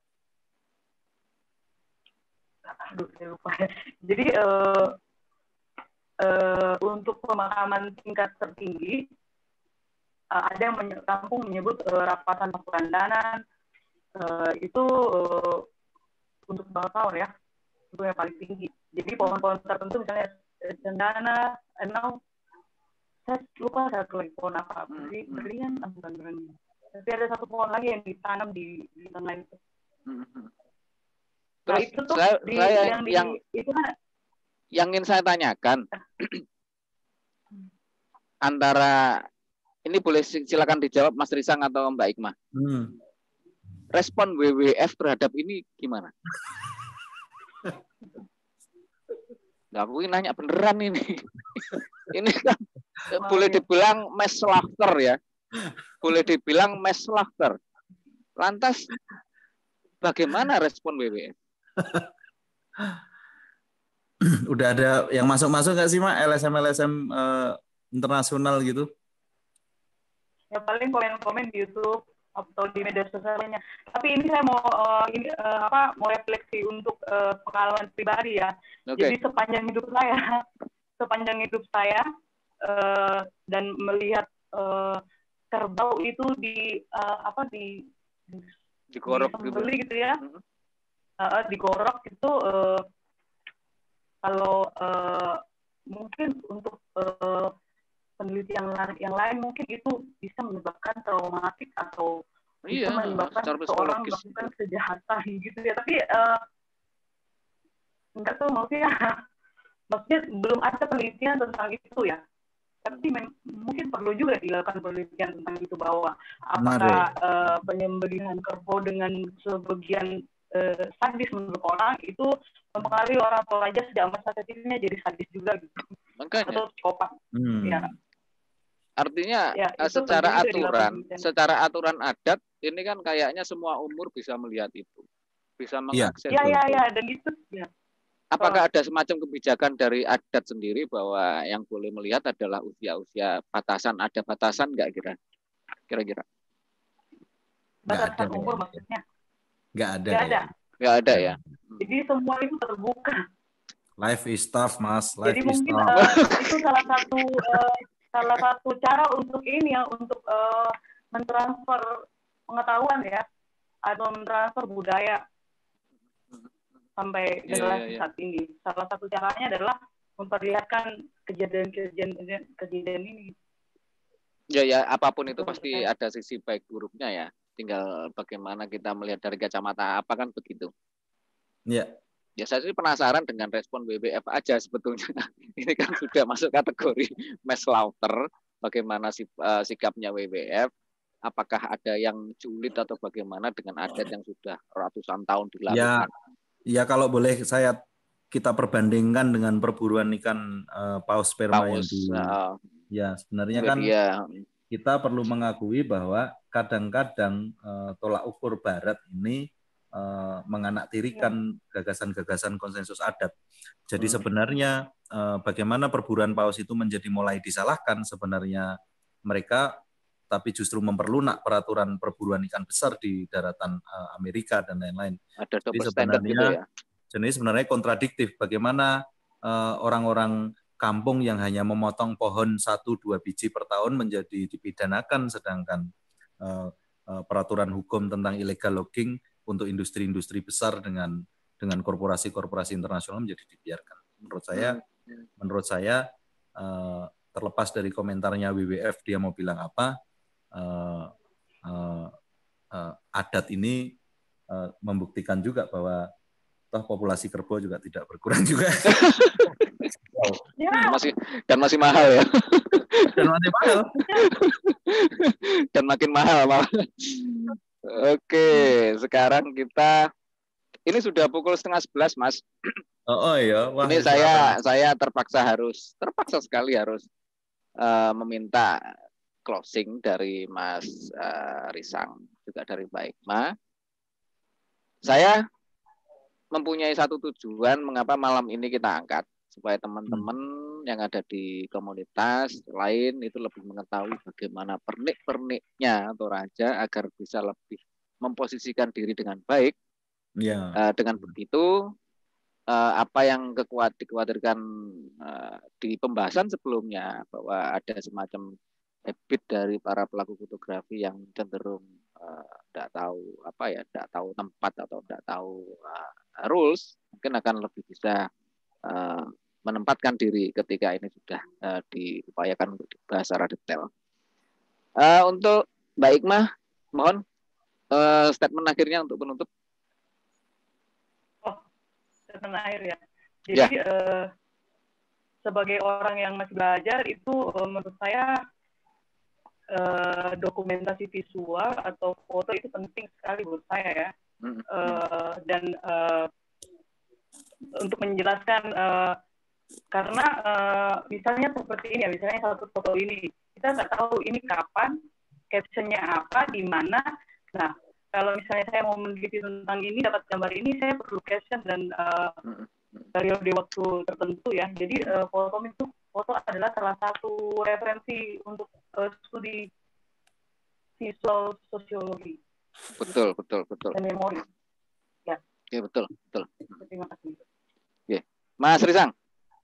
Aduh, saya lupa. Jadi uh, uh, untuk pemakaman tingkat tertinggi uh, ada yang menye- kampung menyebut uh, rapasan Pakurandanan, uh, itu uh, untuk bangsawan ya, itu yang paling tinggi. Jadi pohon-pohon tertentu misalnya cendana, enau, saya lupa satu lagi pohon apa, beri, berian, bukan berian. Tapi ada satu pohon lagi yang ditanam di, di tengah itu. Terus nah, itu tuh saya, di, saya yang, yang di, itu kan, yang ingin saya tanyakan antara ini boleh silakan dijawab Mas Risang atau Mbak Ikmah. Hmm. Respon W W F terhadap ini gimana? Nggak, aku ini nanya beneran ini. Ini kan oh, boleh iya. dibilang mass slaughter ya. Boleh dibilang mass slaughter. Lantas bagaimana respon W W F? Udah ada yang masuk-masuk nggak sih Mak? L S M L S M uh, internasional gitu? Ya paling komen-komen di YouTube atau di media sosialnya. Tapi ini saya mau uh, ini uh, apa mau refleksi untuk uh, pengalaman pribadi ya. Okay. Jadi sepanjang hidup saya, sepanjang hidup saya uh, dan melihat uh, kerbau itu di uh, apa di digorok gitu gitu ya, uh, digorok itu uh, kalau uh, mungkin untuk uh, penelitian yang lain mungkin itu bisa menyebabkan traumatik atau iya, bisa menyebabkan seorang melakukan kejahatan gitu ya. Tapi uh, enggak tahu maksudnya, maksudnya belum ada penelitian tentang itu ya. Tapi mungkin perlu juga dilakukan penelitian tentang itu, bahwa apakah uh, penyembelihan kerbau dengan sebagian uh, sadis menurut orang itu mempengaruhi orang pelajar sejak masa kecilnya jadi sadis juga gitu. Makanya. Atau psikopat. Hmm. Ya. Artinya ya, secara aturan, secara aturan adat ini kan kayaknya semua umur bisa melihat itu, bisa mengakses. Ya, ya, ya, dan itu. Ya. Apakah ada semacam kebijakan dari adat sendiri bahwa yang boleh melihat adalah usia-usia batasan, ada batasan nggak kira? Kira-kira? Batasan umur maksudnya? Nggak ada. Nggak ada. Nggak ada ya. Jadi semua itu terbuka. Life is tough, Mas. Life Jadi is mungkin tough. Uh, itu salah satu uh, salah satu cara untuk ini ya, untuk uh, mentransfer pengetahuan ya, atau mentransfer budaya sampai generasi yeah, yeah, yeah. saat ini. Salah satu caranya adalah memperlihatkan kejadian-kejadian kejadian ini. Ya ya apapun itu pasti ada sisi baik buruknya ya. Tinggal bagaimana kita melihat dari kacamata apa kan begitu. Ya. Ya saya sih penasaran dengan respon W W F aja sebetulnya. Ini kan sudah masuk kategori mass slaughter. Bagaimana sikapnya W W F? Apakah ada yang julid atau bagaimana dengan adat yang sudah ratusan tahun dilakukan? Ya, ya kalau boleh saya kita perbandingkan dengan perburuan ikan uh, paus sperma paus, yang di uh, ya sebenarnya kan dia. kita perlu mengakui bahwa kadang-kadang uh, tolak ukur Barat ini uh, menganaktirikan gagasan-gagasan konsensus adat. Jadi hmm. sebenarnya uh, bagaimana perburuan paus itu menjadi mulai disalahkan sebenarnya mereka, tapi justru memperlunak peraturan perburuan ikan besar di daratan uh, Amerika dan lain-lain. Ada Jadi sebenarnya gitu ya? Jadi sebenarnya kontradiktif bagaimana uh, orang-orang kampung yang hanya memotong pohon satu dua biji per tahun menjadi dipidanakan, sedangkan uh, uh, peraturan hukum tentang illegal logging untuk industri-industri besar dengan dengan korporasi-korporasi internasional menjadi dibiarkan. Menurut saya, hmm. menurut saya uh, terlepas dari komentarnya W W F dia mau bilang apa, uh, uh, uh, adat ini uh, membuktikan juga bahwa toh populasi kerbau juga tidak berkurang juga. Ya. Masih dan masih mahal ya. Dan masih mahal. Dan makin mahal malah. Oke, sekarang kita ini sudah pukul setengah sebelas, Mas. Oh, oh iya. Wah, ini saya apa? saya terpaksa harus terpaksa sekali harus uh, meminta closing dari Mas uh, Risang juga dari Mbak Ikma. Saya mempunyai satu tujuan mengapa malam ini kita angkat supaya teman-teman hmm. yang ada di komunitas lain itu lebih mengetahui bagaimana pernik-perniknya Toraja agar bisa lebih memposisikan diri dengan baik. Ya. Uh, dengan begitu uh, apa yang kekuat dikhawatirkan uh, di pembahasan sebelumnya bahwa ada semacam habit dari para pelaku fotografi yang cenderung tidak uh, tahu apa ya, tidak tahu tempat atau tidak tahu uh, rules, mungkin akan lebih bisa uh, menempatkan diri ketika ini sudah uh, diupayakan untuk dibahas secara detail. Uh, untuk Mbak Ikma, mohon uh, statement akhirnya untuk penutup. Oh, statement akhir ya. Jadi ya. Uh, sebagai orang yang masih belajar itu uh, menurut saya Uh, dokumentasi visual atau foto itu penting sekali buat saya ya. Mm-hmm. uh, dan uh, untuk menjelaskan uh, karena uh, misalnya seperti ini ya, misalnya satu foto ini kita nggak tahu ini kapan, captionnya apa, di mana. Nah kalau misalnya saya mau meneliti tentang ini, dapat gambar ini, saya perlu caption dan uh, periode waktu tertentu ya. Jadi uh, foto itu foto adalah salah satu referensi untuk uh, studi visual sosiologi. Betul, betul, betul. Dan memori. Ya. Ya betul, betul. Terima kasih. Oke, Mas Risang.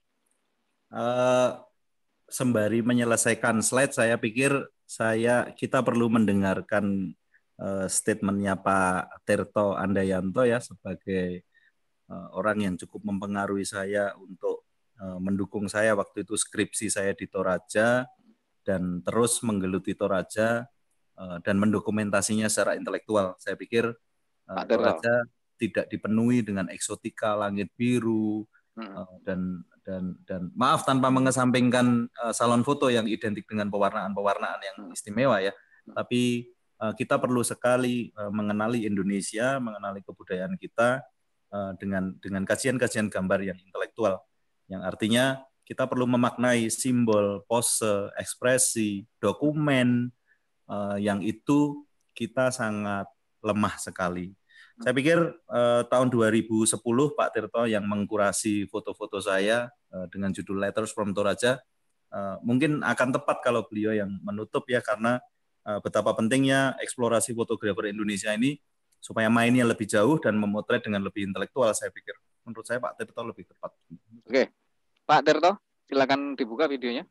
Uh, sembari menyelesaikan slide, saya pikir saya kita perlu mendengarkan uh, statementnya Pak Tirto Andayanto ya sebagai uh, orang yang cukup mempengaruhi saya untuk mendukung saya waktu itu skripsi saya di Toraja dan terus menggeluti Toraja uh, dan mendokumentasinya secara intelektual. Saya pikir uh, Toraja tidak dipenuhi dengan eksotika, langit biru uh, dan dan dan maaf tanpa mengesampingkan uh, salon foto yang identik dengan pewarnaan-pewarnaan yang istimewa ya. Tapi uh, kita perlu sekali uh, mengenali Indonesia, mengenali kebudayaan kita uh, dengan dengan kajian-kajian gambar yang intelektual. Yang artinya kita perlu memaknai simbol, pose, ekspresi, dokumen uh, yang itu kita sangat lemah sekali. Saya pikir uh, tahun dua ribu sepuluh Pak Tirto yang mengkurasi foto-foto saya uh, dengan judul Letters from Toraja uh, mungkin akan tepat kalau beliau yang menutup ya, karena uh, betapa pentingnya eksplorasi fotografer Indonesia ini supaya mainnya lebih jauh dan memotret dengan lebih intelektual. Saya pikir menurut saya Pak Tirto lebih tepat. Oke. Pak Tirto, silakan dibuka videonya.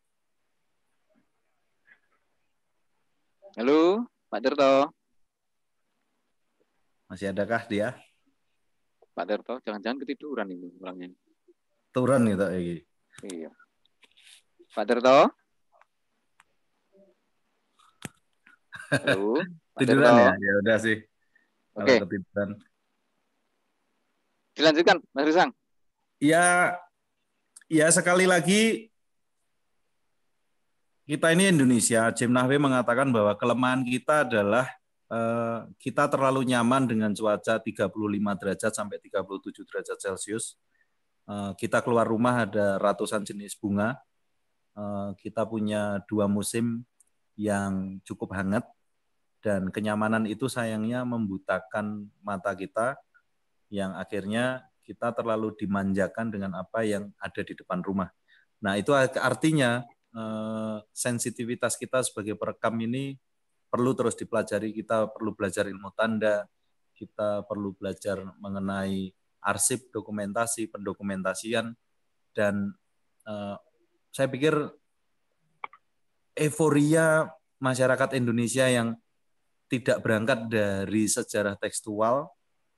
Halo, Pak Tirto. Masih adakah dia? Pak Tirto, jangan-jangan ketiduran ini orangnya. Turun gitu. Iya. Pak Tirto. Halo. Tiduran ya? Ya udah sih. Oke. Kalau ketiduran. Dilanjutkan, Mas Risang. Ya, ya sekali lagi kita ini Indonesia. Jim Nahwe mengatakan bahwa kelemahan kita adalah eh, kita terlalu nyaman dengan cuaca tiga puluh lima derajat sampai tiga puluh tujuh derajat Celcius. Eh, kita keluar rumah ada ratusan jenis bunga. Eh, kita punya dua musim yang cukup hangat. Dan kenyamanan itu sayangnya membutakan mata kita yang akhirnya kita terlalu dimanjakan dengan apa yang ada di depan rumah. Nah itu artinya eh, sensitivitas kita sebagai perekam ini perlu terus dipelajari. Kita perlu belajar ilmu tanda, kita perlu belajar mengenai arsip, dokumentasi, pendokumentasian, dan eh, saya pikir euforia masyarakat Indonesia yang tidak berangkat dari sejarah tekstual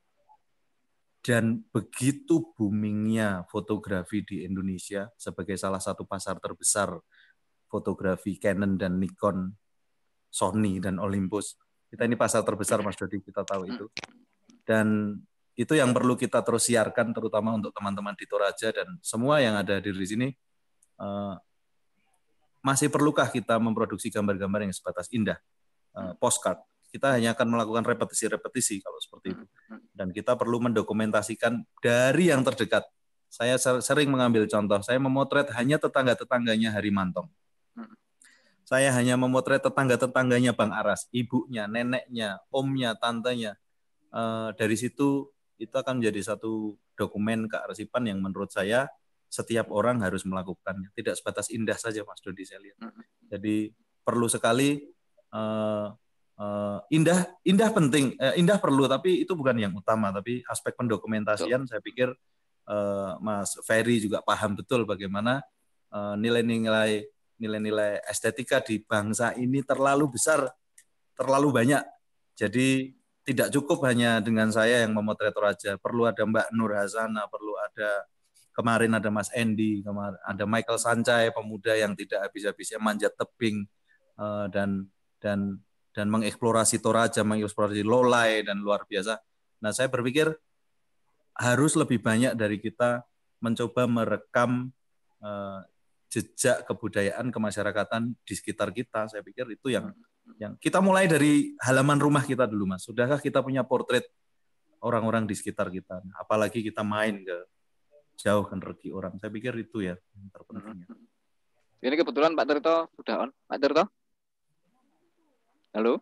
dan begitu boomingnya fotografi di Indonesia sebagai salah satu pasar terbesar fotografi Canon dan Nikon, Sony dan Olympus. Kita ini pasar terbesar, Mas Dodi, kita tahu itu. Dan itu yang perlu kita terus siarkan, terutama untuk teman-teman di Toraja dan semua yang ada di sini. Uh, masih perlukah kita memproduksi gambar-gambar yang sebatas indah, uh, postcard? Kita hanya akan melakukan repetisi-repetisi kalau seperti itu. Dan kita perlu mendokumentasikan dari yang terdekat. Saya sering mengambil contoh, saya memotret hanya tetangga-tetangganya Harimantong. Saya hanya memotret tetangga-tetangganya Bang Aras, ibunya, neneknya, omnya, tantenya. E, dari situ, itu akan menjadi satu dokumen kearsipan yang menurut saya setiap orang harus melakukannya. Tidak sebatas indah saja, Mas Dodi, saya lihat. Jadi perlu sekali... E, Uh, indah indah penting, uh, indah perlu, tapi itu bukan yang utama. Tapi aspek pendokumentasian, saya pikir uh, Mas Ferry juga paham betul bagaimana uh, nilai-nilai nilai-nilai estetika di bangsa ini terlalu besar, terlalu banyak. Jadi tidak cukup hanya dengan saya yang memotret Toraja. Perlu ada Mbak Nur Hasana, perlu ada kemarin ada Mas Andy, kemarin ada Michael Sancai, pemuda yang tidak habis-habisnya manjat tebing uh, dan dan dan mengeksplorasi Toraja, mengeksplorasi Lolai, dan luar biasa. Nah, saya berpikir harus lebih banyak dari kita mencoba merekam uh, jejak kebudayaan, kemasyarakatan di sekitar kita. Saya pikir itu yang, yang kita mulai dari halaman rumah kita dulu, Mas. Sudahkah kita punya portret orang-orang di sekitar kita? Apalagi kita main ke jauh ke negeri orang. Saya pikir itu ya yang terpentingnya. Ini kebetulan Pak Tirto sudah on. Pak Tirto? Halo?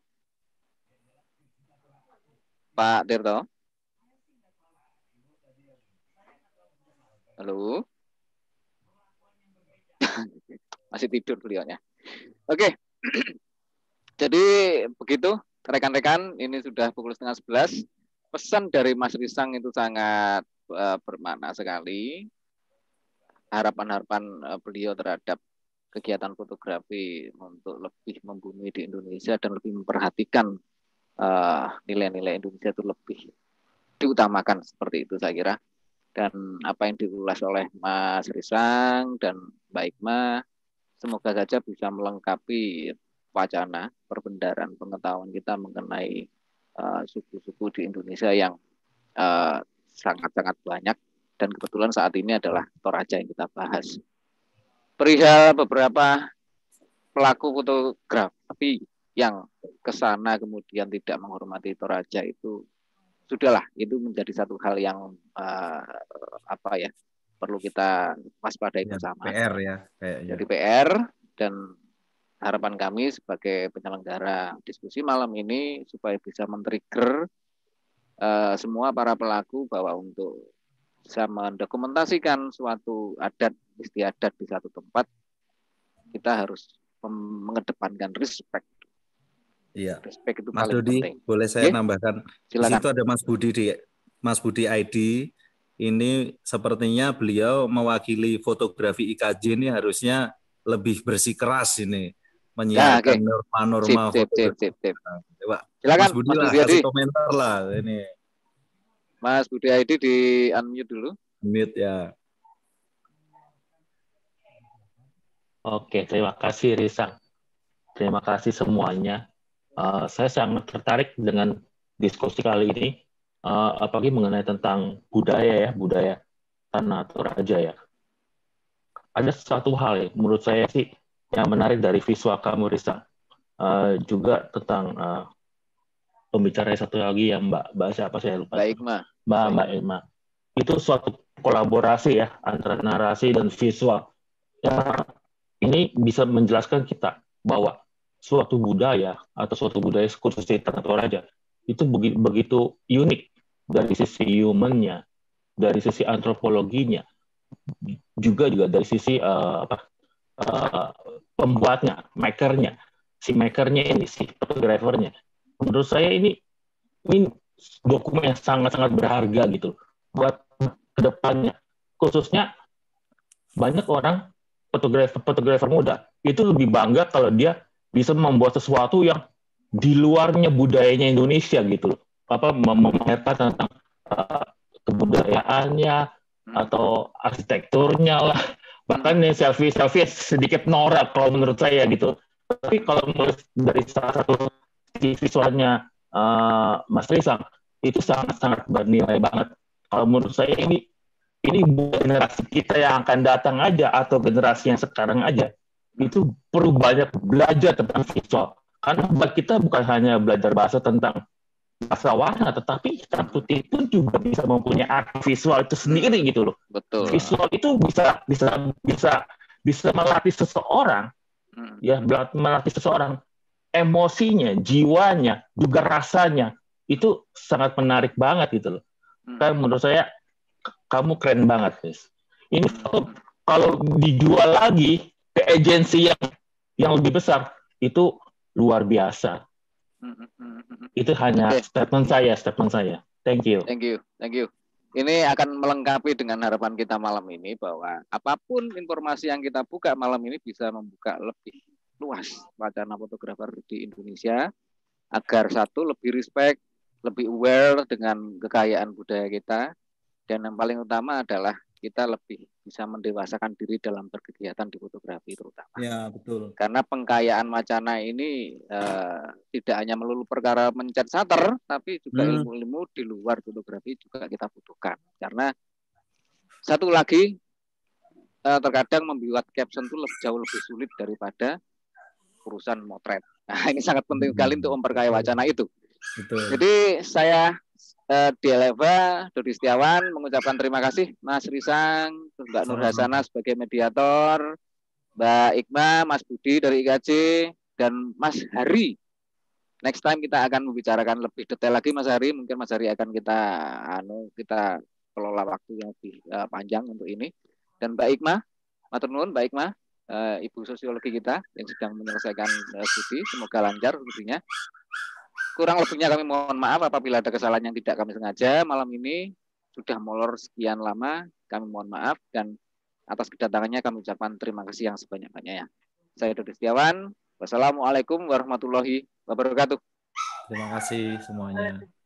Pak Tirto? Halo? Masih tidur beliaunya. Oke. Jadi begitu rekan-rekan, ini sudah pukul setengah sebelas. Pesan dari Mas Risang itu sangat uh, bermakna sekali. Harapan-harapan uh, beliau terhadap kegiatan fotografi untuk lebih membumi di Indonesia dan lebih memperhatikan uh, nilai-nilai Indonesia itu lebih diutamakan, seperti itu saya kira. Dan apa yang diulas oleh Mas Risang dan Mbak Ikma, semoga saja bisa melengkapi wacana perbendaharaan pengetahuan kita mengenai uh, suku-suku di Indonesia yang uh, sangat-sangat banyak, dan kebetulan saat ini adalah Toraja yang kita bahas. Perihal beberapa pelaku fotografi yang kesana kemudian tidak menghormati Toraja, itu sudahlah, itu menjadi satu hal yang uh, apa ya, perlu kita waspadai ya, bersama. P R ya, kayaknya. Jadi P R, dan harapan kami sebagai penyelenggara diskusi malam ini supaya bisa men-trigger uh, semua para pelaku bahwa untuk bisa mendokumentasikan suatu adat istiadat di satu tempat, kita harus mengedepankan respect. Iya. Respect itu Mas paling Dodi, penting. boleh saya Oke? nambahkan? Di situ ada Mas Budi di Mas Budi I D. Ini sepertinya beliau mewakili fotografi I K J, ini harusnya lebih bersikeras ini menyiarkan nah, norma-norma sip, sip, fotografi. Sip, sip, sip. Coba, silakan, Mas Budi Mas lah, Budi kasih komentar lah ini. Mas Budi I D di unmute dulu. Unmute ya. Oke, terima kasih Risang. Terima kasih semuanya. uh, saya sangat tertarik dengan diskusi kali ini, uh, apalagi mengenai tentang budaya ya, budaya Tanah Toraja ya. Ada satu hal ya, menurut saya sih yang menarik dari visual kamu, Risa, uh, juga tentang uh, pembicara satu lagi yang Mbak Mbak siapa saya lupa. Mbak Ikma. Mbak Mbak Ikma. Itu suatu kolaborasi ya antara narasi dan visual. Ya, ini bisa menjelaskan kita bahwa suatu budaya atau suatu budaya khususnya Tanah Toraja itu begitu, begitu unik dari sisi humannya, dari sisi antropologinya, juga juga dari sisi uh, apa uh, pembuatnya, makernya, si makernya ini, si fotografernya. Menurut saya ini ini dokumen yang sangat-sangat berharga gitu buat kedepannya. Khususnya banyak orang fotografer-fotografer muda itu lebih bangga kalau dia bisa membuat sesuatu yang di luarnya budayanya Indonesia gitu loh. Apa memamerkan tentang uh, kebudayaannya atau arsitekturnya lah. Bahkan yang selfie-selfie sedikit norak kalau menurut saya gitu. Tapi kalau menurut dari salah satu visualnya uh, Mas Risang itu sangat-sangat bernilai banget. Kalau menurut saya ini ini buat generasi kita yang akan datang aja atau generasi yang sekarang aja itu perlu banyak belajar tentang visual. Karena buat kita bukan hanya belajar bahasa tentang bahasa warna, tetapi hitam putih pun juga bisa mempunyai arti visual itu sendiri gitu loh. Betul. Visual itu bisa bisa bisa bisa melatih seseorang, hmm. ya melatih seseorang emosinya, jiwanya, juga rasanya itu sangat menarik banget gitu loh. Hmm. Kan menurut saya kamu keren banget, guys. Ini kalau, kalau dijual lagi ke agensi yang yang lebih besar itu luar biasa. Itu hanya okay. statement saya, statement saya. Thank you. Thank you, thank you. Ini akan melengkapi dengan harapan kita malam ini bahwa apapun informasi yang kita buka malam ini bisa membuka lebih luas wacana fotografer di Indonesia agar satu lebih respect, lebih aware dengan kekayaan budaya kita, dan yang paling utama adalah kita lebih bisa mendewasakan diri dalam berkegiatan di fotografi terutama. Ya, betul. Karena pengkayaan wacana ini uh, tidak hanya melulu perkara mencet shutter, tapi juga hmm. ilmu-ilmu di luar fotografi juga kita butuhkan. Karena satu lagi, uh, terkadang membuat caption itu lebih, jauh lebih sulit daripada urusan motret. Nah, ini sangat penting sekali hmm. untuk memperkaya wacana itu. Betul. Jadi saya Uh, di Eleva, Dodi Setiawan mengucapkan terima kasih Mas Risang, Mbak Nur Hasanah sebagai mediator, Mbak Ikma, Mas Budi dari I K J, dan Mas Hari. Next time kita akan membicarakan lebih detail lagi Mas Hari, mungkin Mas Hari akan kita anu kita kelola waktu yang lebih uh, panjang untuk ini. Dan Mbak Ikma, matur nuwun Mbak Ikma, uh, Ibu Sosiologi kita yang sedang menyelesaikan uh, studi, semoga lancar studinya. Kurang lebihnya kami mohon maaf apabila ada kesalahan yang tidak kami sengaja malam ini. Sudah molor sekian lama, kami mohon maaf, dan atas kedatangannya kami ucapkan terima kasih yang sebanyak-banyaknya. Saya Dodi Setiawan, wassalamualaikum warahmatullahi wabarakatuh. Terima kasih semuanya.